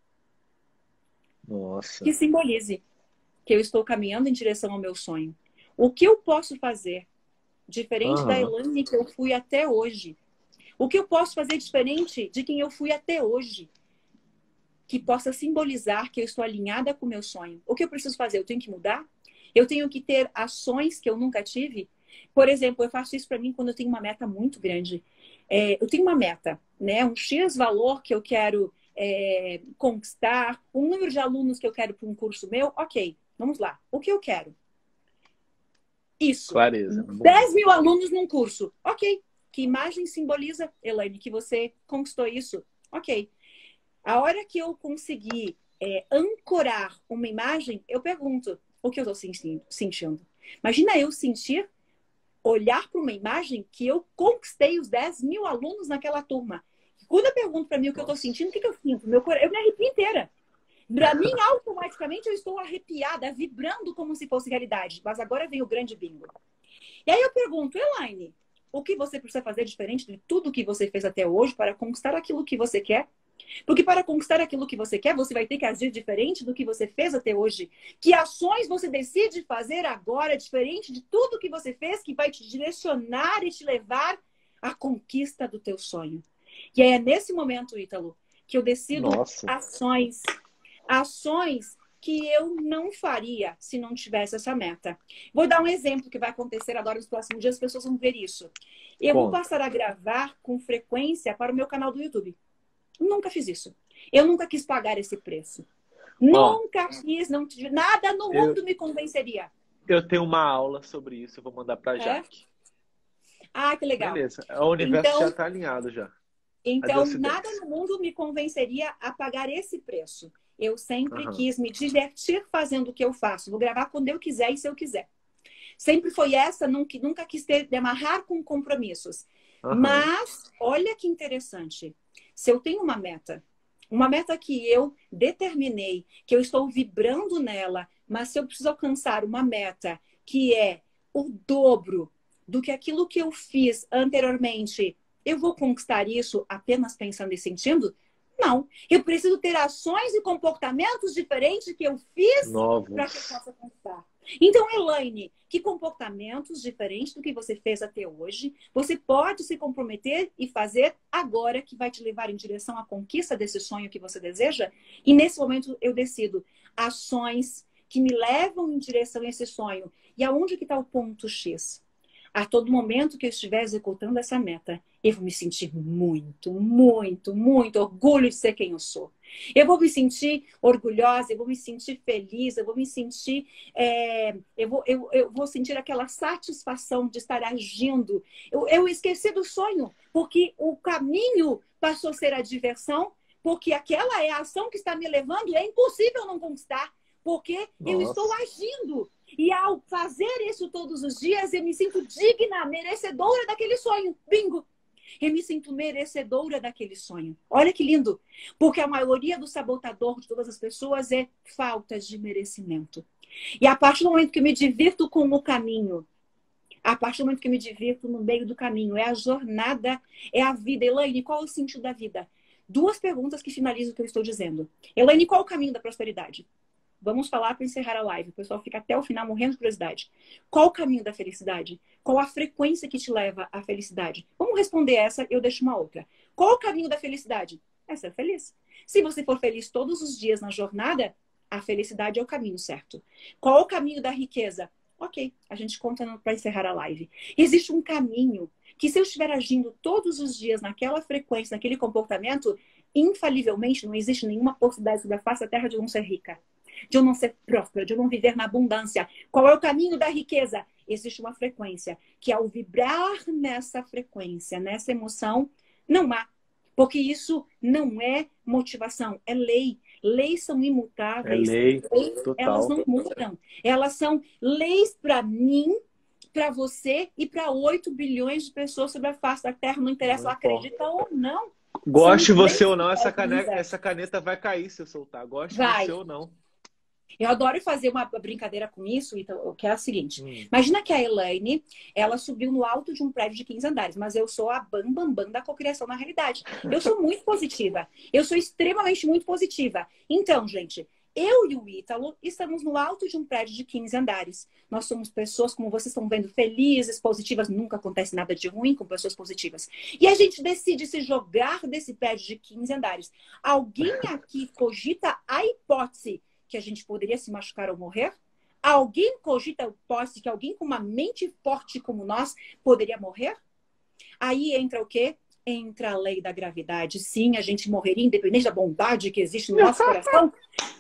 que Nossa. simbolize que eu estou caminhando em direção ao meu sonho? O que eu posso fazer diferente da Aham. Elaine que eu fui até hoje? O que eu posso fazer diferente de quem eu fui até hoje? Que possa simbolizar que eu estou alinhada com o meu sonho. O que eu preciso fazer? Eu tenho que mudar? Eu tenho que ter ações que eu nunca tive? Por exemplo, eu faço isso para mim quando eu tenho uma meta muito grande. Eu tenho uma meta, né? Um X valor que eu quero conquistar, um número de alunos que eu quero para um curso meu. Ok, vamos lá. O que eu quero? Isso. Clareza. Bom. 10.000 alunos num curso. Ok. Que imagem simboliza, Elaine, que você conquistou isso? Ok. A hora que eu conseguir ancorar uma imagem, eu pergunto o que eu estou sentindo. Imagina eu sentir, olhar para uma imagem que eu conquistei os 10.000 alunos naquela turma. Quando eu pergunto para mim o que eu estou Nossa. sentindo, o que eu sinto? Eu me arrepio inteira. Para mim, automaticamente, eu estou arrepiada, vibrando como se fosse realidade. Mas agora vem o grande bingo. E aí eu pergunto, Elaine, o que você precisa fazer diferente de tudo que você fez até hoje para conquistar aquilo que você quer? Porque para conquistar aquilo que você quer, você vai ter que agir diferente do que você fez até hoje. Que ações você decide fazer agora, diferente de tudo que você fez, que vai te direcionar e te levar à conquista do teu sonho. E é nesse momento, Ítalo, que eu decido Nossa. ações que eu não faria se não tivesse essa meta. Vou dar um exemplo que vai acontecer agora nos próximos dias, as pessoas vão ver isso. Eu vou Conta. passar a gravar com frequência para o meu canal do YouTube. Nunca fiz isso. Eu nunca quis pagar esse preço. Ó, Nunca quis, não, nada no eu, mundo me convenceria. eu tenho uma aula sobre isso, eu vou mandar pra É? Jaque. Ah, que legal. Beleza. O universo já Então, tá alinhado já. então, Adeus, nada Cidência. no mundo me convenceria a pagar esse preço. Eu sempre Aham. quis me divertir fazendo o que eu faço. Vou gravar quando eu quiser e se eu quiser. Sempre foi essa, nunca quis me amarrar com compromissos. Aham. Mas, olha que interessante. Se eu tenho uma meta que eu determinei, que eu estou vibrando nela, mas se eu preciso alcançar uma meta que é o dobro do que aquilo que eu fiz anteriormente, eu vou conquistar isso apenas pensando e sentindo? Não. Eu preciso ter ações e comportamentos diferentes que eu fiz para que eu Novos. possa conquistar. Então, Elaine, que comportamentos diferentes do que você fez até hoje você pode se comprometer e fazer agora que vai te levar em direção à conquista desse sonho que você deseja? E nesse momento eu decido ações que me levam em direção a esse sonho. E aonde que está o ponto X? A todo momento que eu estiver executando essa meta, eu vou me sentir muito, muito, muito orgulho de ser quem eu sou. Eu vou me sentir orgulhosa, eu vou me sentir feliz, eu vou me sentir, eu vou sentir aquela satisfação de estar agindo. Eu esqueci do sonho, porque o caminho passou a ser a diversão, porque aquela é a ação que está me levando, é impossível não conquistar, porque eu estou Nossa. agindo. E ao fazer isso todos os dias, eu me sinto digna, merecedora daquele sonho. Bingo! Eu me sinto merecedora daquele sonho. Olha que lindo! Porque a maioria do sabotador de todas as pessoas é falta de merecimento. E a partir do momento que eu me divirto com o caminho, a partir do momento que eu me divirto no meio do caminho, é a jornada, é a vida. Elaine, qual é o sentido da vida? Duas perguntas que finalizam o que eu estou dizendo. Elaine, qual é o caminho da prosperidade? Vamos falar para encerrar a live. O pessoal fica até o final morrendo de curiosidade. Qual o caminho da felicidade? Qual a frequência que te leva à felicidade? Vamos responder essa, eu deixo uma outra. Qual o caminho da felicidade? É ser feliz. Se você for feliz todos os dias na jornada, a felicidade é o caminho certo. Qual o caminho da riqueza? Ok, a gente conta para encerrar a live. Existe um caminho que se eu estiver agindo todos os dias naquela frequência, naquele comportamento, infalivelmente não existe nenhuma possibilidade sobre a face da terra de eu não ser rica, de eu não ser próspera, de eu não viver na abundância. Qual é o caminho da riqueza? Existe uma frequência, que ao vibrar nessa frequência, nessa emoção, não há. Porque isso não é motivação, é lei. Leis são É imutáveis. lei Leis, elas total. não mudam. Elas são leis para mim, para você e para 8 bilhões de pessoas sobre a face da Terra. Não interessa Não se ela importa. acredita ou não. São Goste você leis ou que não, essa fazem isso. essa caneta vai cair se eu soltar. Goste Vai. você ou não. Eu adoro fazer uma brincadeira com isso, então, que é a seguinte. Hum. Imagina que a Elaine, ela subiu no alto de um prédio de 15 andares, mas eu sou a bam da cocriação na realidade. Eu sou muito positiva. Eu sou extremamente muito positiva. Então, gente, eu e o Ítalo estamos no alto de um prédio de 15 andares. Nós somos pessoas, como vocês estão vendo, felizes, positivas. Nunca acontece nada de ruim com pessoas positivas. E a gente decide se jogar desse prédio de 15 andares. Alguém aqui cogita a hipótese que a gente poderia se machucar ou morrer? Alguém cogita a hipótese que alguém com uma mente forte como nós poderia morrer? Aí entra o quê? Entra a lei da gravidade. Sim, a gente morreria independente da bondade que existe no nosso coração.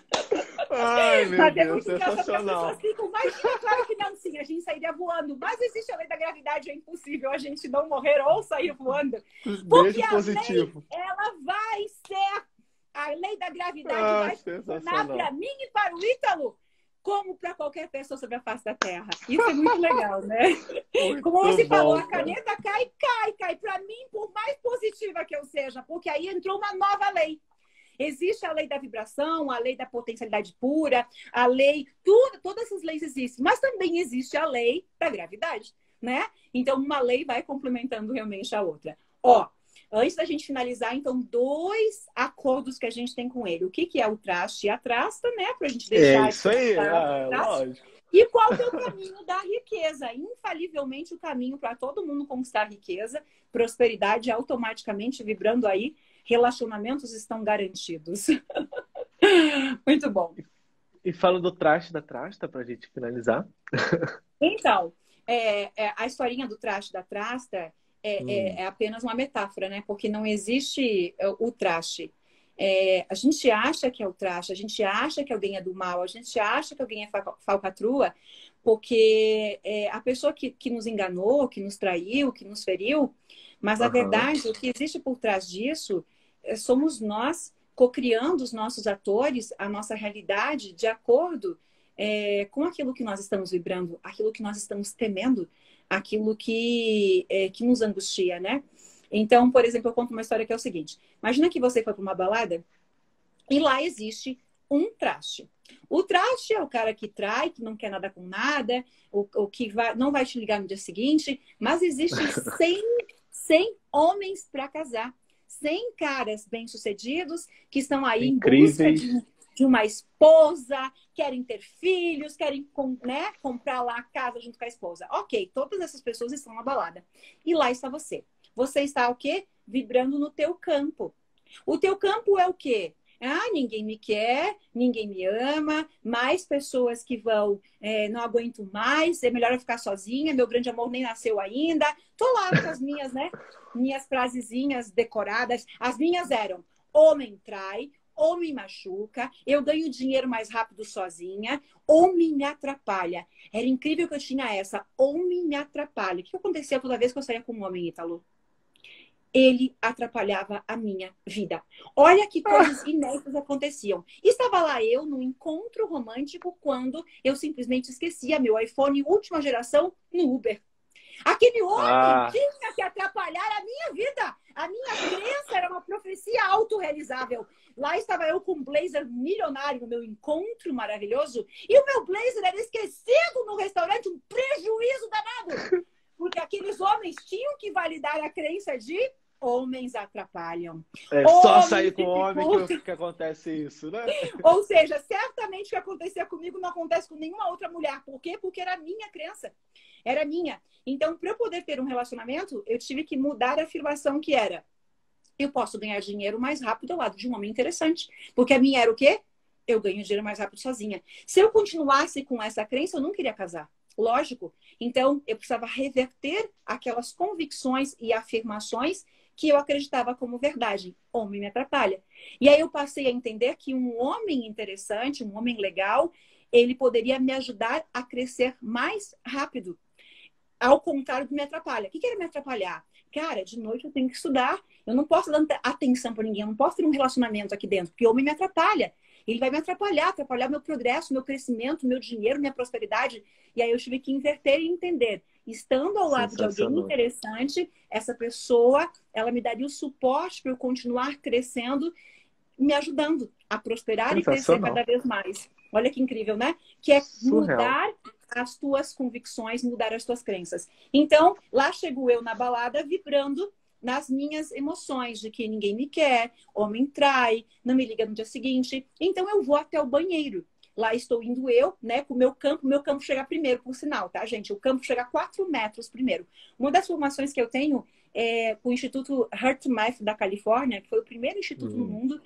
Ai, meu Mas é Deus, muito engraçado que as sensacional. pessoas ficam, imagina, claro que não, sim, a gente sairia voando. Mas existe a lei da gravidade, é impossível a gente não morrer ou sair voando. Porque Beijo a lei, positivo. ela vai ser... A lei da gravidade Ah, vai funcionar para sensacional. mim e para o Ítalo, como para qualquer pessoa sobre a face da Terra. Isso é muito legal, né? Como Muito você falou, bom, a cara. caneta cai. Para mim, por mais positiva que eu seja, porque aí entrou uma nova lei. Existe a lei da vibração, a lei da potencialidade pura, a lei... todas essas leis existem. Mas também existe a lei da gravidade, né? Então, uma lei vai complementando realmente a outra. Ó, antes da gente finalizar, então, 2 acordos que a gente tem com ele. O que é o traste e a trasta, né? Para a gente É deixar isso aí, o traste. lógico. E qual que é o caminho da riqueza? Infalivelmente, o caminho para todo mundo conquistar riqueza, prosperidade, automaticamente vibrando aí, relacionamentos estão garantidos. Muito bom. E fala do traste da trasta pra gente finalizar. Então, a historinha do traste da trasta é apenas uma metáfora, né? Porque não existe o traste. A gente acha que é o traste, a gente acha que alguém é do mal, a gente acha que alguém é falcatrua, porque a pessoa que nos enganou, que nos traiu, que nos feriu, mas a Aham. verdade, o que existe por trás disso somos nós cocriando os nossos atores, a nossa realidade de acordo com aquilo que nós estamos vibrando, aquilo que nós estamos temendo, aquilo que nos angustia, né? Então, por exemplo, eu conto uma história que é o seguinte. Imagina que você foi para uma balada e lá existe um traste. O traste é o cara que trai, que não quer nada com nada, o que não vai te ligar no dia seguinte, mas existem 100 homens para casar. 100 caras bem-sucedidos que estão aí em busca Incríveis. de uma esposa, querem ter filhos, querem, né, comprar lá a casa junto com a esposa. Ok, todas essas pessoas estão na balada. E lá está você. Você está o quê? Vibrando no teu campo. O teu campo é o quê? Ah, ninguém me quer, ninguém me ama, mais pessoas que vão, não aguento mais, é melhor eu ficar sozinha, meu grande amor nem nasceu ainda. Tô lá com as minhas, né? Minhas frasezinhas decoradas. As minhas eram: homem trai, homem machuca, eu ganho dinheiro mais rápido sozinha, homem me atrapalha. Era incrível que eu tinha essa, homem me atrapalha. O que acontecia toda vez que eu saía com um homem, Ítalo? Ele atrapalhava a minha vida. Olha que coisas inéditas aconteciam. Estava lá eu num encontro romântico quando eu simplesmente esquecia meu iPhone última geração no Uber. Aquele homem tinha que atrapalhar a minha vida. A minha crença era uma profecia autorrealizável. Lá estava eu com um blazer milionário no meu encontro maravilhoso e o meu blazer era esquecido no restaurante, um prejuízo danado. Porque aqueles homens tinham que validar a crença de homens atrapalham. É só sair com homem que acontece isso, né? Ou seja, certamente o que acontecia comigo não acontece com nenhuma outra mulher. Por quê? Porque era a minha crença. Era minha. Então, para eu poder ter um relacionamento, eu tive que mudar a afirmação que era: eu posso ganhar dinheiro mais rápido ao lado de um homem interessante. Porque a minha era o quê? Eu ganho dinheiro mais rápido sozinha. Se eu continuasse com essa crença, eu não queria casar. Lógico. Então, eu precisava reverter aquelas convicções e afirmações que eu acreditava como verdade. Homem me atrapalha. E aí eu passei a entender que um homem interessante, um homem legal, ele poderia me ajudar a crescer mais rápido. Ao contrário do me atrapalha. O que era me atrapalhar? Cara, de noite eu tenho que estudar. Eu não posso dar atenção para ninguém. Eu não posso ter um relacionamento aqui dentro, porque o homem me atrapalha. Ele vai me atrapalhar o meu progresso, meu crescimento, meu dinheiro, minha prosperidade. E aí eu tive que inverter e entender. Estando ao lado de alguém interessante, essa pessoa, ela me daria o suporte para eu continuar crescendo, me ajudando a prosperar e crescer cada vez mais. Olha que incrível, né? Que é mudar as tuas convicções, mudar as tuas crenças. Então, lá chego eu na balada vibrando nas minhas emoções de que ninguém me quer, homem trai, não me liga no dia seguinte. Então, eu vou até o banheiro. Lá estou indo eu, né, com o meu campo chega primeiro, por sinal, tá, gente? O campo chega a 4 metros primeiro. Uma das formações que eu tenho é com o Instituto HeartMath da Califórnia, que foi o primeiro instituto no mundo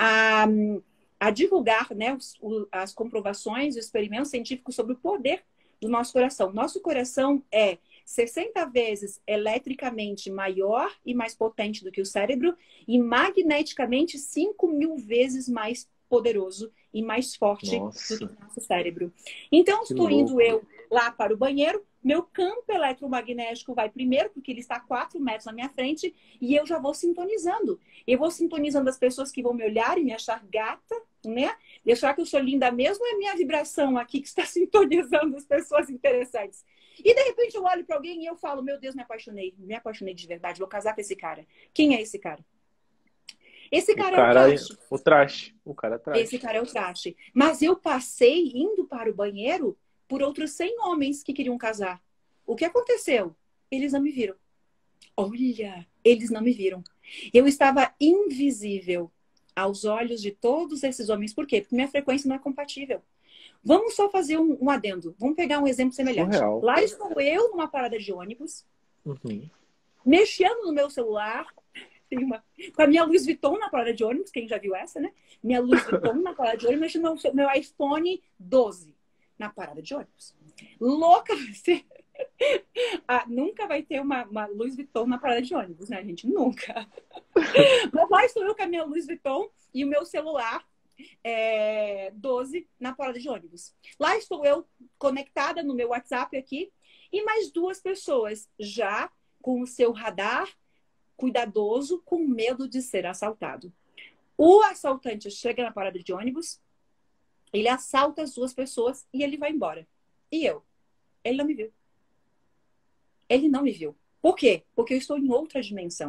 a divulgar, né, as comprovações, os experimentos científicos sobre o poder do nosso coração. Nosso coração é 60 vezes eletricamente maior e mais potente do que o cérebro e magneticamente 5.000 vezes mais poderoso e mais forte do que o nosso cérebro. Então, estou indo eu lá para o banheiro, meu campo eletromagnético vai primeiro, porque ele está a 4 metros na minha frente, e eu já vou sintonizando. Eu vou sintonizando as pessoas que vão me olhar e me achar gata, né? E achar que eu sou linda mesmo, é minha vibração aqui que está sintonizando as pessoas interessantes. E de repente eu olho para alguém e eu falo: meu Deus, me apaixonei de verdade, vou casar com esse cara. Quem é esse cara? Esse cara é o traste. O cara é o traste. Esse cara é o traste. Mas eu passei indo para o banheiro por outros 100 homens que queriam casar. O que aconteceu? Eles não me viram. Olha, eles não me viram. Eu estava invisível aos olhos de todos esses homens. Por quê? Porque minha frequência não é compatível. Vamos só fazer um adendo. Vamos pegar um exemplo semelhante. Surreal. Lá estou eu numa parada de ônibus, mexendo no meu celular, com a minha Louis Vuitton na parada de ônibus, quem já viu essa, né? Minha Louis Vuitton na parada de ônibus, mexendo no meu iPhone 12 na parada de ônibus. Louca você. Nunca vai ter uma Louis Vuitton na parada de ônibus, né, gente? Nunca. Mas lá estou eu com a minha Louis Vuitton e o meu celular 12 na parada de ônibus. Lá estou eu conectada no meu WhatsApp aqui e mais 2 pessoas já com o seu radar cuidadoso, com medo de ser assaltado. O assaltante chega na parada de ônibus, ele assalta as 2 pessoas e ele vai embora. E eu? Ele não me viu. Ele não me viu. Por quê? Porque eu estou em outra dimensão.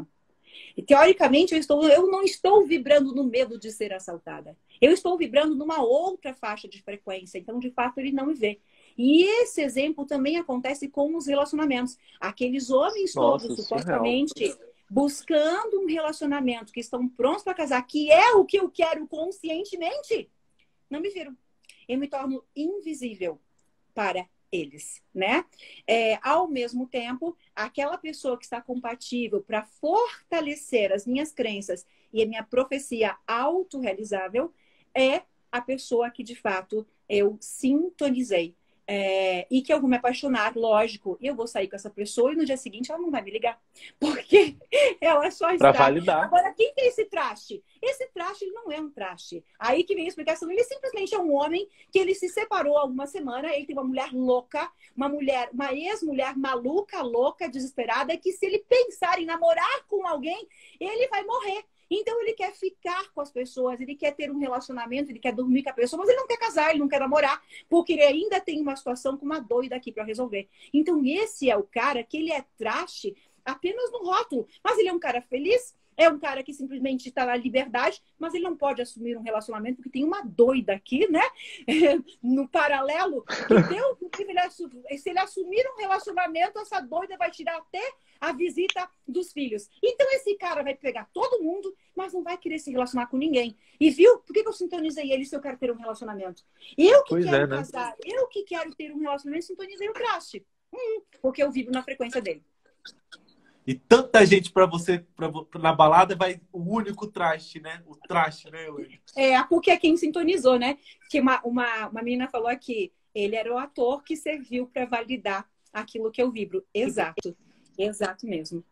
E, teoricamente, eu não estou vibrando no medo de ser assaltada. Eu estou vibrando numa outra faixa de frequência. Então, de fato, ele não me vê. E esse exemplo também acontece com os relacionamentos. Aqueles homens todos, Nossa, surreal. supostamente, buscando um relacionamento, que estão prontos para casar, que é o que eu quero conscientemente, não me viram. Eu me torno invisível para eles, né? Ao mesmo tempo, aquela pessoa que está compatível para fortalecer as minhas crenças e a minha profecia autorrealizável é a pessoa que, de fato, eu sintonizei. E que eu vou me apaixonar, lógico, eu vou sair com essa pessoa e no dia seguinte ela não vai me ligar, porque ela só Para está... validar. Agora, quem tem esse traste? Esse traste, ele não é um traste. Aí que vem a explicação, ele simplesmente é um homem que ele se separou há uma semana, ele tem uma mulher louca, uma ex-mulher maluca, louca, desesperada, que se ele pensar em namorar com alguém, ele vai morrer. Então, ele quer ficar com as pessoas, ele quer ter um relacionamento, ele quer dormir com a pessoa, mas ele não quer casar, ele não quer namorar, porque ele ainda tem uma situação com uma doida aqui para resolver. Então, esse é o cara que ele é traste apenas no rótulo, mas ele é um cara feliz, é um cara que simplesmente está na liberdade, mas ele não pode assumir um relacionamento, porque tem uma doida aqui, né? No paralelo, que Deus, se ele assumir um relacionamento, essa doida vai tirar até a visita dos filhos. Então, esse cara vai pegar todo mundo, mas não vai querer se relacionar com ninguém. E viu? Por que eu sintonizei ele se eu quero ter um relacionamento? Eu que quero Né? casar, eu que quero ter um relacionamento, sintonizei o traste. Porque eu vivo na frequência dele. E tanta gente para você, na balada, vai o único traste, né? O traste, né, Elaine? Porque é quem sintonizou, né? Que uma menina falou aqui, ele era o ator que serviu para validar aquilo que eu vibro. Exato. Exato mesmo.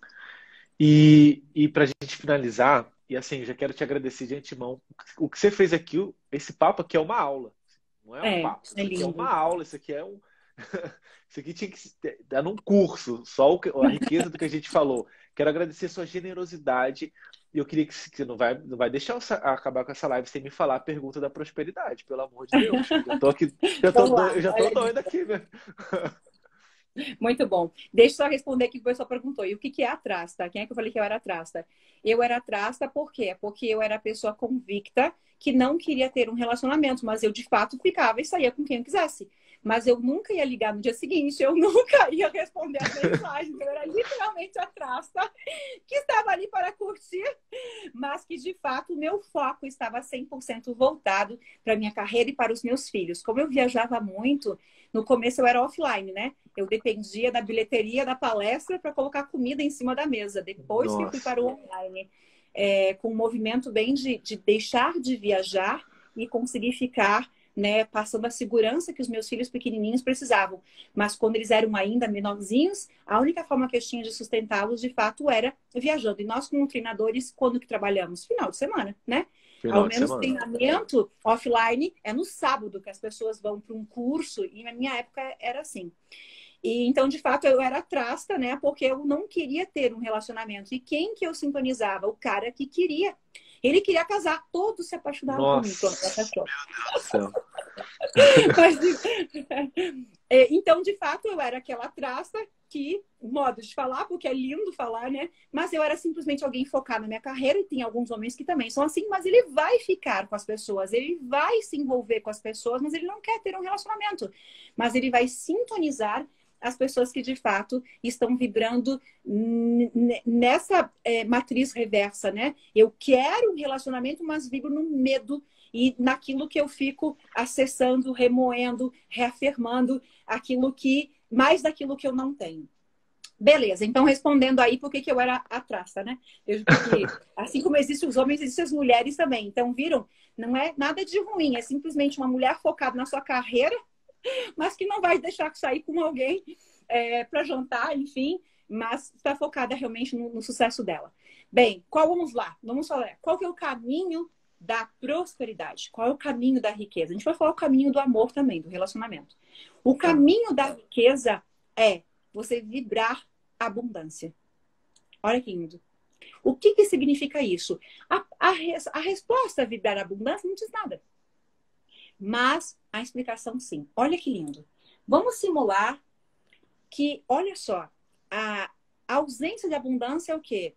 E para a gente finalizar, e assim, já quero te agradecer de antemão. O que você fez aqui, esse papo aqui é uma aula. Não é um papo. Isso aqui é uma aula, isso aqui é um. Isso aqui tinha que dar num curso, só a riqueza do que a gente falou. Quero agradecer a sua generosidade. E eu queria que você não vai deixar eu acabar com essa live sem me falar a pergunta da prosperidade, pelo amor de Deus. Eu tô aqui, eu já tô doido aqui, né? Muito bom. Deixa eu só responder aqui que o pessoal perguntou. E o que é a trasta? Quem é que eu falei que eu era trasta? Eu era trasta por quê? Porque eu era a pessoa convicta que não queria ter um relacionamento, mas eu de fato ficava e saía com quem eu quisesse. Mas eu nunca ia ligar no dia seguinte, eu nunca ia responder as mensagens. Eu era literalmente a trasta que estava ali para curtir, mas que de fato o meu foco estava 100% voltado para a minha carreira e para os meus filhos. Como eu viajava muito, no começo eu era offline, né? Eu dependia da bilheteria da palestra para colocar comida em cima da mesa. Depois que eu fui para o online, com um movimento bem de deixar de viajar e conseguir ficar, né, passando a segurança que os meus filhos pequenininhos precisavam. Mas quando eles eram ainda menorzinhos, a única forma que eu tinha de sustentá-los, de fato, era viajando. E nós, como treinadores, quando que trabalhamos? Final de semana, né? Ao menos treinamento offline é no sábado que as pessoas vão para um curso, e na minha época era assim. E então, de fato, eu era trasta, né? Porque eu não queria ter um relacionamento. E quem que eu sintonizava? O cara que queria. Ele queria casar, todos se apaixonaram por mim. Pronto, meu Deus do céu. Então, de fato, eu era aquela trasta que, modo de falar, porque é lindo falar, né? Mas eu era simplesmente alguém focado na minha carreira, e tem alguns homens que também são assim, mas ele vai ficar com as pessoas, ele vai se envolver com as pessoas, mas ele não quer ter um relacionamento. Mas ele vai sintonizar as pessoas que, de fato, estão vibrando nessa matriz reversa, né? Eu quero um relacionamento, mas vibro no medo e naquilo que eu fico acessando, remoendo, reafirmando mais daquilo que eu não tenho. Beleza, então respondendo aí por que eu era a traça, né? Porque assim como existem os homens, existem as mulheres também. Então, viram? Não é nada de ruim, é simplesmente uma mulher focada na sua carreira, mas que não vai deixar sair com alguém para jantar, enfim, mas está focada realmente no sucesso dela. Bem, vamos lá, vamos falar. Qual que é o caminho da prosperidade? Qual é o caminho da riqueza? A gente vai falar o caminho do amor também, do relacionamento. O caminho da riqueza é você vibrar abundância. Olha que lindo. O que significa isso? A resposta a vibrar abundância não diz nada. Mas a explicação sim. Olha que lindo. Vamos simular que, olha só, a ausência de abundância é o quê?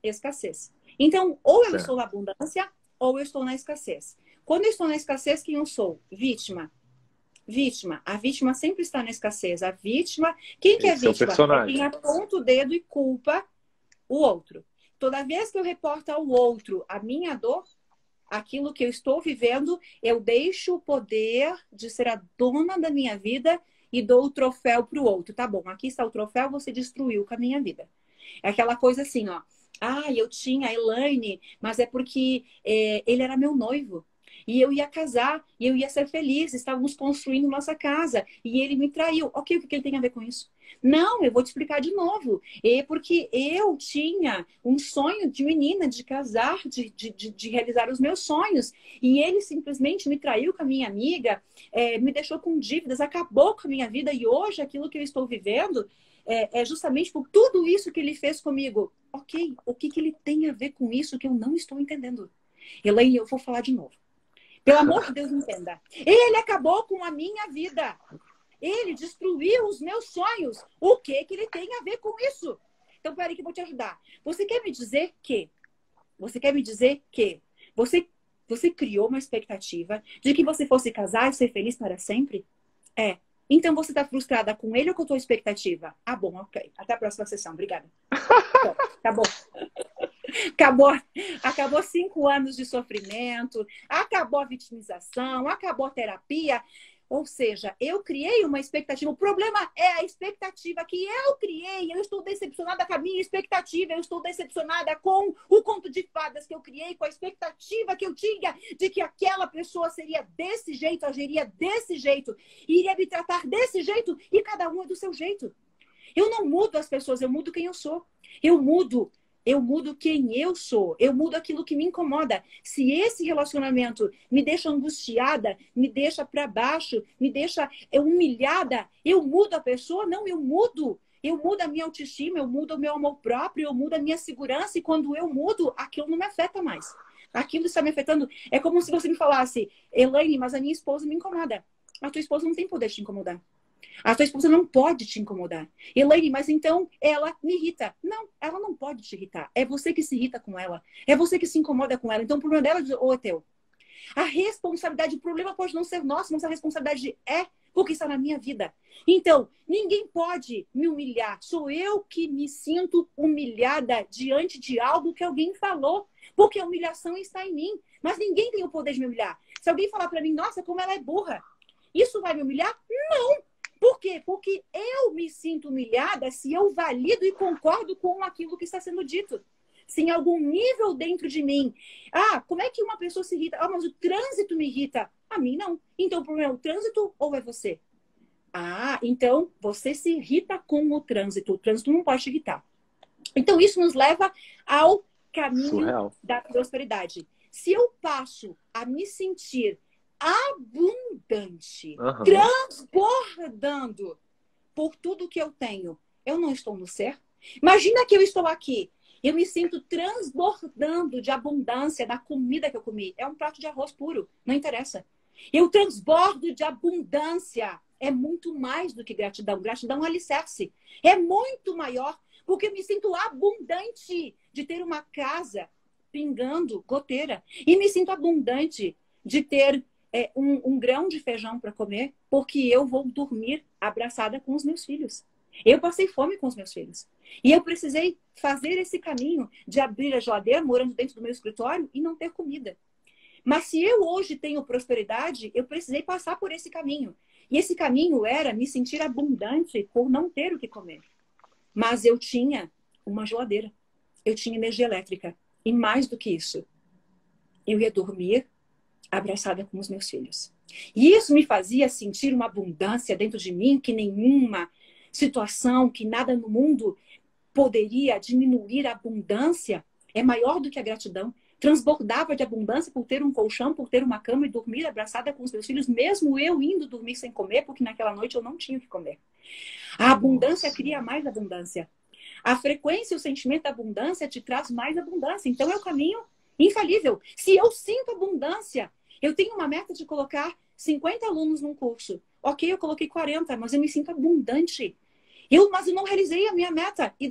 escassez. Então, ou eu Certo. estou na abundância, ou eu estou na escassez. Quando eu estou na escassez, quem eu sou? Vítima. Vítima. A vítima sempre está na escassez. A vítima... Quem que é Esse é o vítima? É personagem. quem aponta o dedo e culpa o outro. Toda vez que eu reporto ao outro a minha dor, aquilo que eu estou vivendo, eu deixo o poder de ser a dona da minha vida e dou o troféu para o outro. Tá bom, aqui está o troféu, você destruiu com a minha vida. É aquela coisa assim, ó. Ah, eu tinha a Elaine, mas é porque ele era meu noivo. E eu ia casar, e eu ia ser feliz. Estávamos construindo nossa casa. E ele me traiu. Ok, o que ele tem a ver com isso? Não, eu vou te explicar de novo. É porque eu tinha um sonho de menina, de casar, de realizar os meus sonhos. E ele simplesmente me traiu com a minha amiga, me deixou com dívidas, acabou com a minha vida. E hoje aquilo que eu estou vivendo é justamente por tudo isso que ele fez comigo. Ok, o que ele tem a ver com isso que eu não estou entendendo? Elaine, eu vou falar de novo. Pelo amor de Deus, entenda. Ele acabou com a minha vida. Ele destruiu os meus sonhos. O que ele tem a ver com isso? Então, peraí que eu vou te ajudar. Você quer me dizer que você criou uma expectativa de que você fosse casar e ser feliz para sempre? É. Então, você está frustrada com ele ou com a tua expectativa? Ah, bom, ok. Até a próxima sessão. Obrigada. Bom, acabou. Acabou 5 anos de sofrimento, acabou a vitimização, acabou a terapia. Ou seja, eu criei uma expectativa. O problema é a expectativa que eu criei. Eu estou decepcionada com a minha expectativa. Eu estou decepcionada com o conto de fadas que eu criei, com a expectativa que eu tinha de que aquela pessoa seria desse jeito, agiria desse jeito, iria me tratar desse jeito, e cada um é do seu jeito. Eu não mudo as pessoas, eu mudo quem eu sou. Eu mudo quem eu sou. Eu mudo aquilo que me incomoda. Se esse relacionamento me deixa angustiada, me deixa para baixo, me deixa humilhada, eu mudo a pessoa? Não, eu mudo. Eu mudo a minha autoestima, eu mudo o meu amor próprio, eu mudo a minha segurança. E quando eu mudo, aquilo não me afeta mais. Aquilo está me afetando. É como se você me falasse, Elaine, mas a minha esposa me incomoda. A tua esposa não tem poder de te incomodar. A tua esposa não pode te incomodar. Elaine, mas então ela me irrita. Não, ela não pode te irritar. É você que se irrita com ela. É você que se incomoda com ela. Então o problema dela ou é teu? A responsabilidade, o problema pode não ser nosso, mas a responsabilidade é porque está na minha vida. Então, ninguém pode me humilhar. Sou eu que me sinto humilhada diante de algo que alguém falou. Porque a humilhação está em mim. Mas ninguém tem o poder de me humilhar. Se alguém falar para mim, nossa, como ela é burra, isso vai me humilhar? Não! Por quê? Porque eu me sinto humilhada se eu valido e concordo com aquilo que está sendo dito. Se em algum nível dentro de mim... Ah, como é que uma pessoa se irrita? Ah, mas o trânsito me irrita. A mim não. Então o problema é o trânsito ou é você? Ah, então você se irrita com o trânsito. O trânsito não pode te irritar. Então isso nos leva ao caminho Surreal. da prosperidade. Se eu passo a me sentir abundante, transbordando por tudo que eu tenho, eu não estou no ser? Imagina que eu estou aqui, eu me sinto transbordando de abundância da comida que eu comi. É um prato de arroz puro, não interessa. Eu transbordo de abundância. É muito mais do que gratidão. Gratidão é um alicerce. É muito maior, porque eu me sinto abundante de ter uma casa pingando goteira. E me sinto abundante de ter um grão de feijão para comer, porque eu vou dormir abraçada com os meus filhos. Eu passei fome com os meus filhos. E eu precisei fazer esse caminho de abrir a geladeira, morando dentro do meu escritório, e não ter comida. Mas se eu hoje tenho prosperidade, eu precisei passar por esse caminho. E esse caminho era me sentir abundante por não ter o que comer. Mas eu tinha uma geladeira. Eu tinha energia elétrica. E mais do que isso, eu ia dormir abraçada com os meus filhos. E isso me fazia sentir uma abundância dentro de mim que nenhuma situação, que nada no mundo poderia diminuir a abundância. É maior do que a gratidão. Transbordava de abundância por ter um colchão, por ter uma cama e dormir abraçada com os meus filhos, mesmo eu indo dormir sem comer, porque naquela noite eu não tinha o que comer. A abundância cria mais abundância. A frequência e o sentimento da abundância te traz mais abundância. Então é o caminho infalível. Se eu sinto abundância, eu tenho uma meta de colocar 50 alunos num curso. Ok, eu coloquei 40, mas eu me sinto abundante. Mas eu não realizei a minha meta. E daí?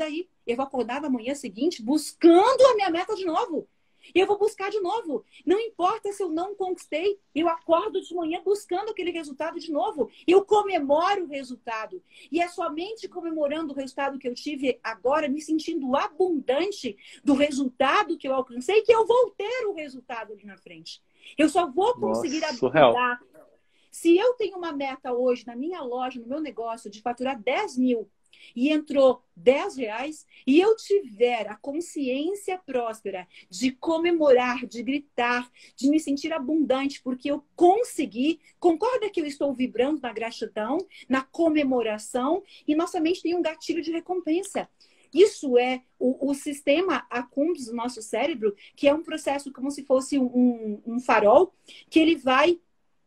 Eu vou acordar na manhã seguinte buscando a minha meta de novo. E eu vou buscar de novo. Não importa se eu não conquistei, eu acordo de manhã buscando aquele resultado de novo. Eu comemoro o resultado. E é somente comemorando o resultado que eu tive agora, me sentindo abundante do resultado que eu alcancei, que eu vou ter o resultado ali na frente. Eu só vou conseguir Nossa, surreal. abundar. Se eu tenho uma meta hoje na minha loja, no meu negócio, de faturar 10 mil, e entrou 10 reais, e eu tiver a consciência próspera de comemorar, de gritar, de me sentir abundante, porque eu consegui, concorda que eu estou vibrando na gratidão, na comemoração, e nossa mente tem um gatilho de recompensa. Isso é o sistema Accumbens do nosso cérebro, que é um processo como se fosse um farol, que ele vai...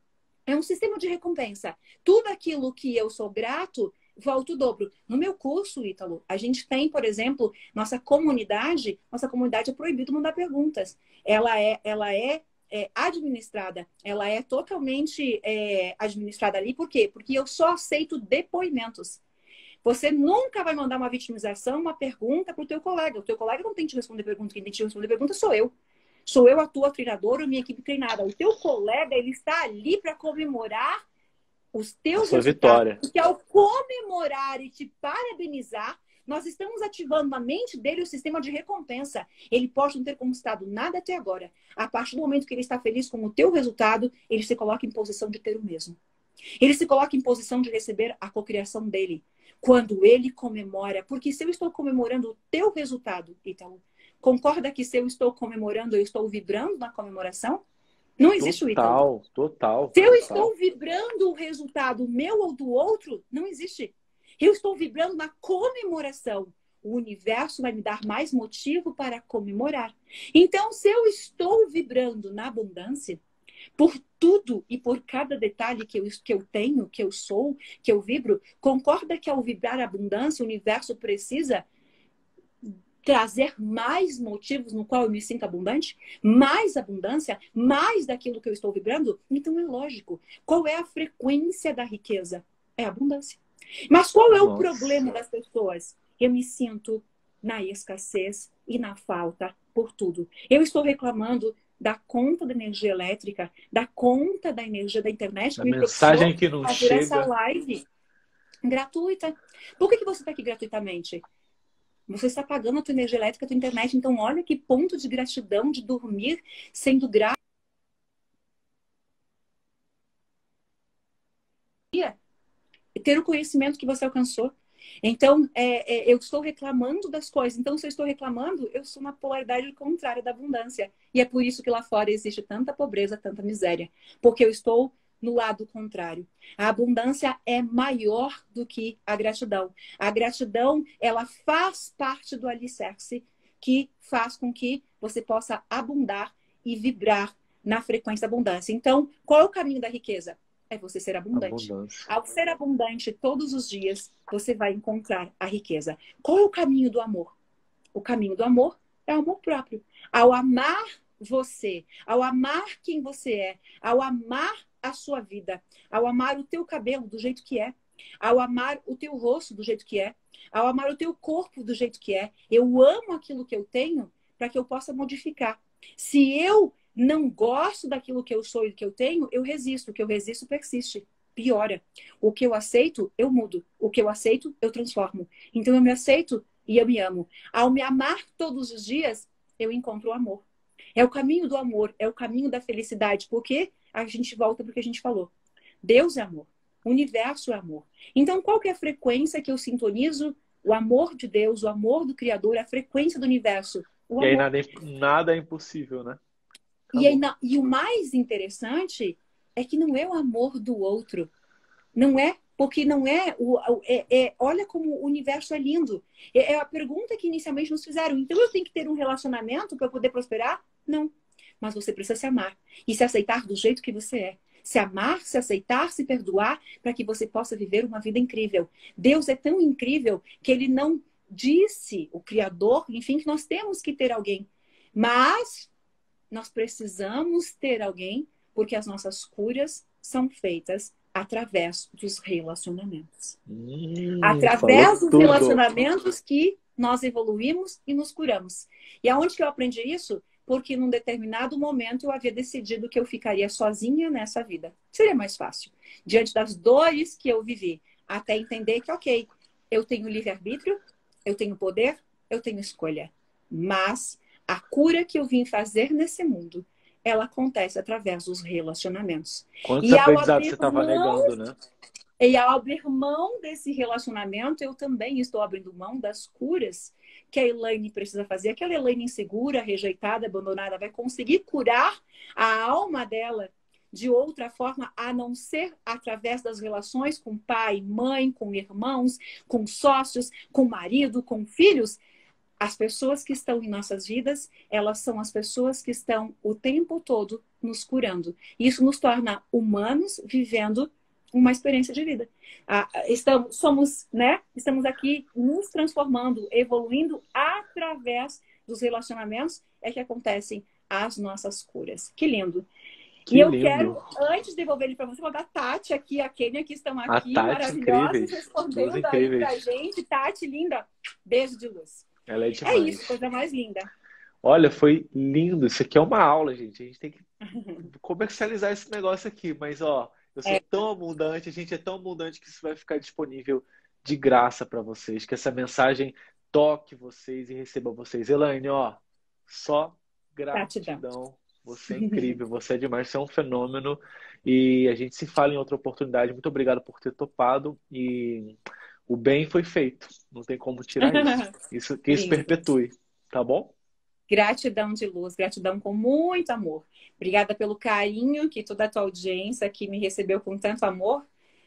É um sistema de recompensa. Tudo aquilo que eu sou grato, volta o dobro. No meu curso, Ítalo, a gente tem, por exemplo, nossa comunidade é proibido mandar perguntas. Ela é administrada, ela é totalmente administrada ali. Por quê? Porque eu só aceito depoimentos. Você nunca vai mandar uma vitimização, uma pergunta para o teu colega. O teu colega não tem que te responder pergunta, quem tem que te responder pergunta sou eu. Sou eu a tua treinadora, minha equipe treinada. O teu colega, ele está ali para comemorar os teus Sua resultados. vitória. Porque ao comemorar e te parabenizar, nós estamos ativando na mente dele o sistema de recompensa. Ele pode não ter conquistado nada até agora. A partir do momento que ele está feliz com o teu resultado, ele se coloca em posição de ter o mesmo. Ele se coloca em posição de receber a cocriação dele. Quando ele comemora. Porque se eu estou comemorando o teu resultado, Ítalo, concorda que se eu estou comemorando, eu estou vibrando na comemoração? Não existe o Ítalo. Total. Se eu estou vibrando o resultado meu ou do outro, não existe. Eu estou vibrando na comemoração. O universo vai me dar mais motivo para comemorar. Então, se eu estou vibrando na abundância, por tudo e por cada detalhe que eu tenho, que eu sou, que eu vibro, concorda que ao vibrar a abundância, o universo precisa trazer mais motivos no qual eu me sinto abundante, mais abundância, mais daquilo que eu estou vibrando? Então é lógico. Qual é a frequência da riqueza? É a abundância. Mas qual é o problema das pessoas? Eu me sinto na escassez e na falta por tudo. Eu estou reclamando da conta da energia elétrica, da conta da energia da internet, A mensagem que não fazer chega. essa live gratuita. Por que você está aqui gratuitamente? Você está pagando a tua energia elétrica, a tua internet. Então, olha que ponto de gratidão, de dormir sendo grato. E ter o conhecimento que você alcançou. Então, eu estou reclamando das coisas. Então, se eu estou reclamando, eu sou na polaridade contrária da abundância. E é por isso que lá fora existe tanta pobreza, tanta miséria. Porque eu estou no lado contrário. A abundância é maior do que a gratidão. A gratidão, ela faz parte do alicerce que faz com que você possa abundar e vibrar na frequência da abundância. Então, qual é o caminho da riqueza? É você ser abundante. Ao ser abundante todos os dias, você vai encontrar a riqueza. Qual é o caminho do amor? O caminho do amor é o amor próprio. Ao amar você, ao amar quem você é, ao amar a sua vida, ao amar o teu cabelo do jeito que é, ao amar o teu rosto do jeito que é, ao amar o teu corpo do jeito que é. Eu amo aquilo que eu tenho para que eu possa modificar. Se eu não gosto daquilo que eu sou e que eu tenho, eu resisto. O que eu resisto persiste, piora. O que eu aceito, eu mudo. O que eu aceito, eu transformo. Então eu me aceito e eu me amo. Ao me amar todos os dias, eu encontro o amor. É o caminho do amor, é o caminho da felicidade. Porque a gente volta porque a gente falou. Deus é amor. O universo é amor. Então, qual que é a frequência que eu sintonizo? O amor de Deus, o amor do Criador, a frequência do universo. O E aí amor. nada é impossível, né? E o mais interessante é que não é o amor do outro. Não é, porque não é... olha como o universo é lindo. É a pergunta que inicialmente nos fizeram. Então, eu tenho que ter um relacionamento para poder prosperar? Não. Mas você precisa se amar e se aceitar do jeito que você é. Se amar, se aceitar, se perdoar, para que você possa viver uma vida incrível. Deus é tão incrível que Ele não disse, o Criador, enfim, que nós temos que ter alguém. Mas nós precisamos ter alguém porque as nossas curas são feitas através dos relacionamentos. Através dos relacionamentos que nós evoluímos e nos curamos. E aonde que eu aprendi isso? Porque num determinado momento eu havia decidido que eu ficaria sozinha nessa vida. Seria mais fácil. Diante das dores que eu vivi, até entender que, ok, eu tenho livre-arbítrio, eu tenho poder, eu tenho escolha. Mas a cura que eu vim fazer nesse mundo, ela acontece através dos relacionamentos. Quantos E ao aprendizados abrir você estava mão, negando, né? e ao abrir mão desse relacionamento, eu também estou abrindo mão das curas que a Elaine precisa fazer. Aquela Elaine insegura, rejeitada, abandonada, vai conseguir curar a alma dela de outra forma, a não ser através das relações com pai, mãe, com irmãos, com sócios, com marido, com filhos. As pessoas que estão em nossas vidas, elas são as pessoas que estão o tempo todo nos curando. Isso nos torna humanos vivendo uma experiência de vida. Estamos aqui nos transformando, evoluindo através dos relacionamentos é que acontecem as nossas curas. Que lindo. Que e eu lindo. quero, antes de devolver ele para você, mandar a Tati aqui, a Kênia, que estão A aqui, Tati, maravilhosas, incríveis. respondendo Duas aí incríveis. pra gente. Tati, linda. Beijo de luz. Ela é É demais. isso, coisa mais linda. Olha, foi lindo. Isso aqui é uma aula, gente. A gente tem que comercializar esse negócio aqui. Mas, ó, eu sou tão abundante, a gente é tão abundante que isso vai ficar disponível de graça para vocês. Que essa mensagem toque vocês e receba vocês. Elaine, ó, só gratidão. Você é incrível, você é demais, você é um fenômeno. E a gente se fala em outra oportunidade. Muito obrigado por ter topado. E o bem foi feito. Não tem como tirar isso. Que isso perpetue, tá bom? Gratidão de luz, gratidão com muito amor. Obrigada pelo carinho que toda a tua audiência aqui me recebeu com tanto amor.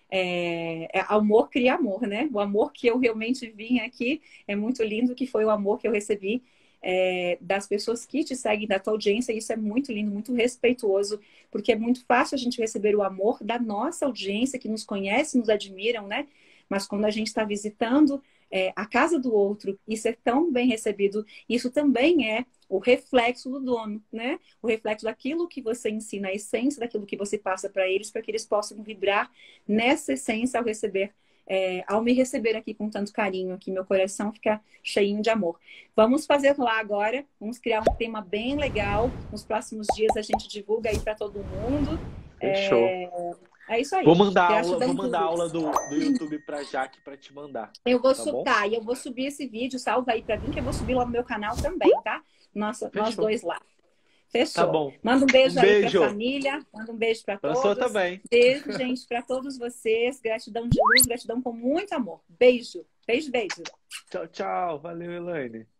Amor cria amor, né? O amor que eu realmente vim aqui é muito lindo, que foi o amor que eu recebi das pessoas que te seguem, da tua audiência. Isso é muito lindo, muito respeituoso, porque é muito fácil a gente receber o amor da nossa audiência, que nos conhece, nos admiram, né? Mas quando a gente está visitando a casa do outro e ser tão bem recebido, isso também é o reflexo do dono, né? O reflexo daquilo que você ensina, a essência daquilo que você passa para eles eles possam vibrar nessa essência ao receber, ao me receber aqui com tanto carinho, aqui meu coração fica cheinho de amor. Vamos fazer lá agora, vamos criar um tema bem legal. Nos próximos dias a gente divulga aí para todo mundo. Fechou. É isso aí. Vou mandar aula do YouTube pra Jaque para te mandar. Eu vou tá e eu vou subir esse vídeo, salva aí pra mim, que eu vou subir lá no meu canal também, tá? Nós dois lá. Fechou. Tá bom. Manda um beijo aí pra família, manda um beijo pra todos. Pra sua também. Beijo, gente, pra todos vocês. Gratidão de luz, gratidão com muito amor. Beijo. Beijo, beijo. Tchau, tchau. Valeu, Elaine.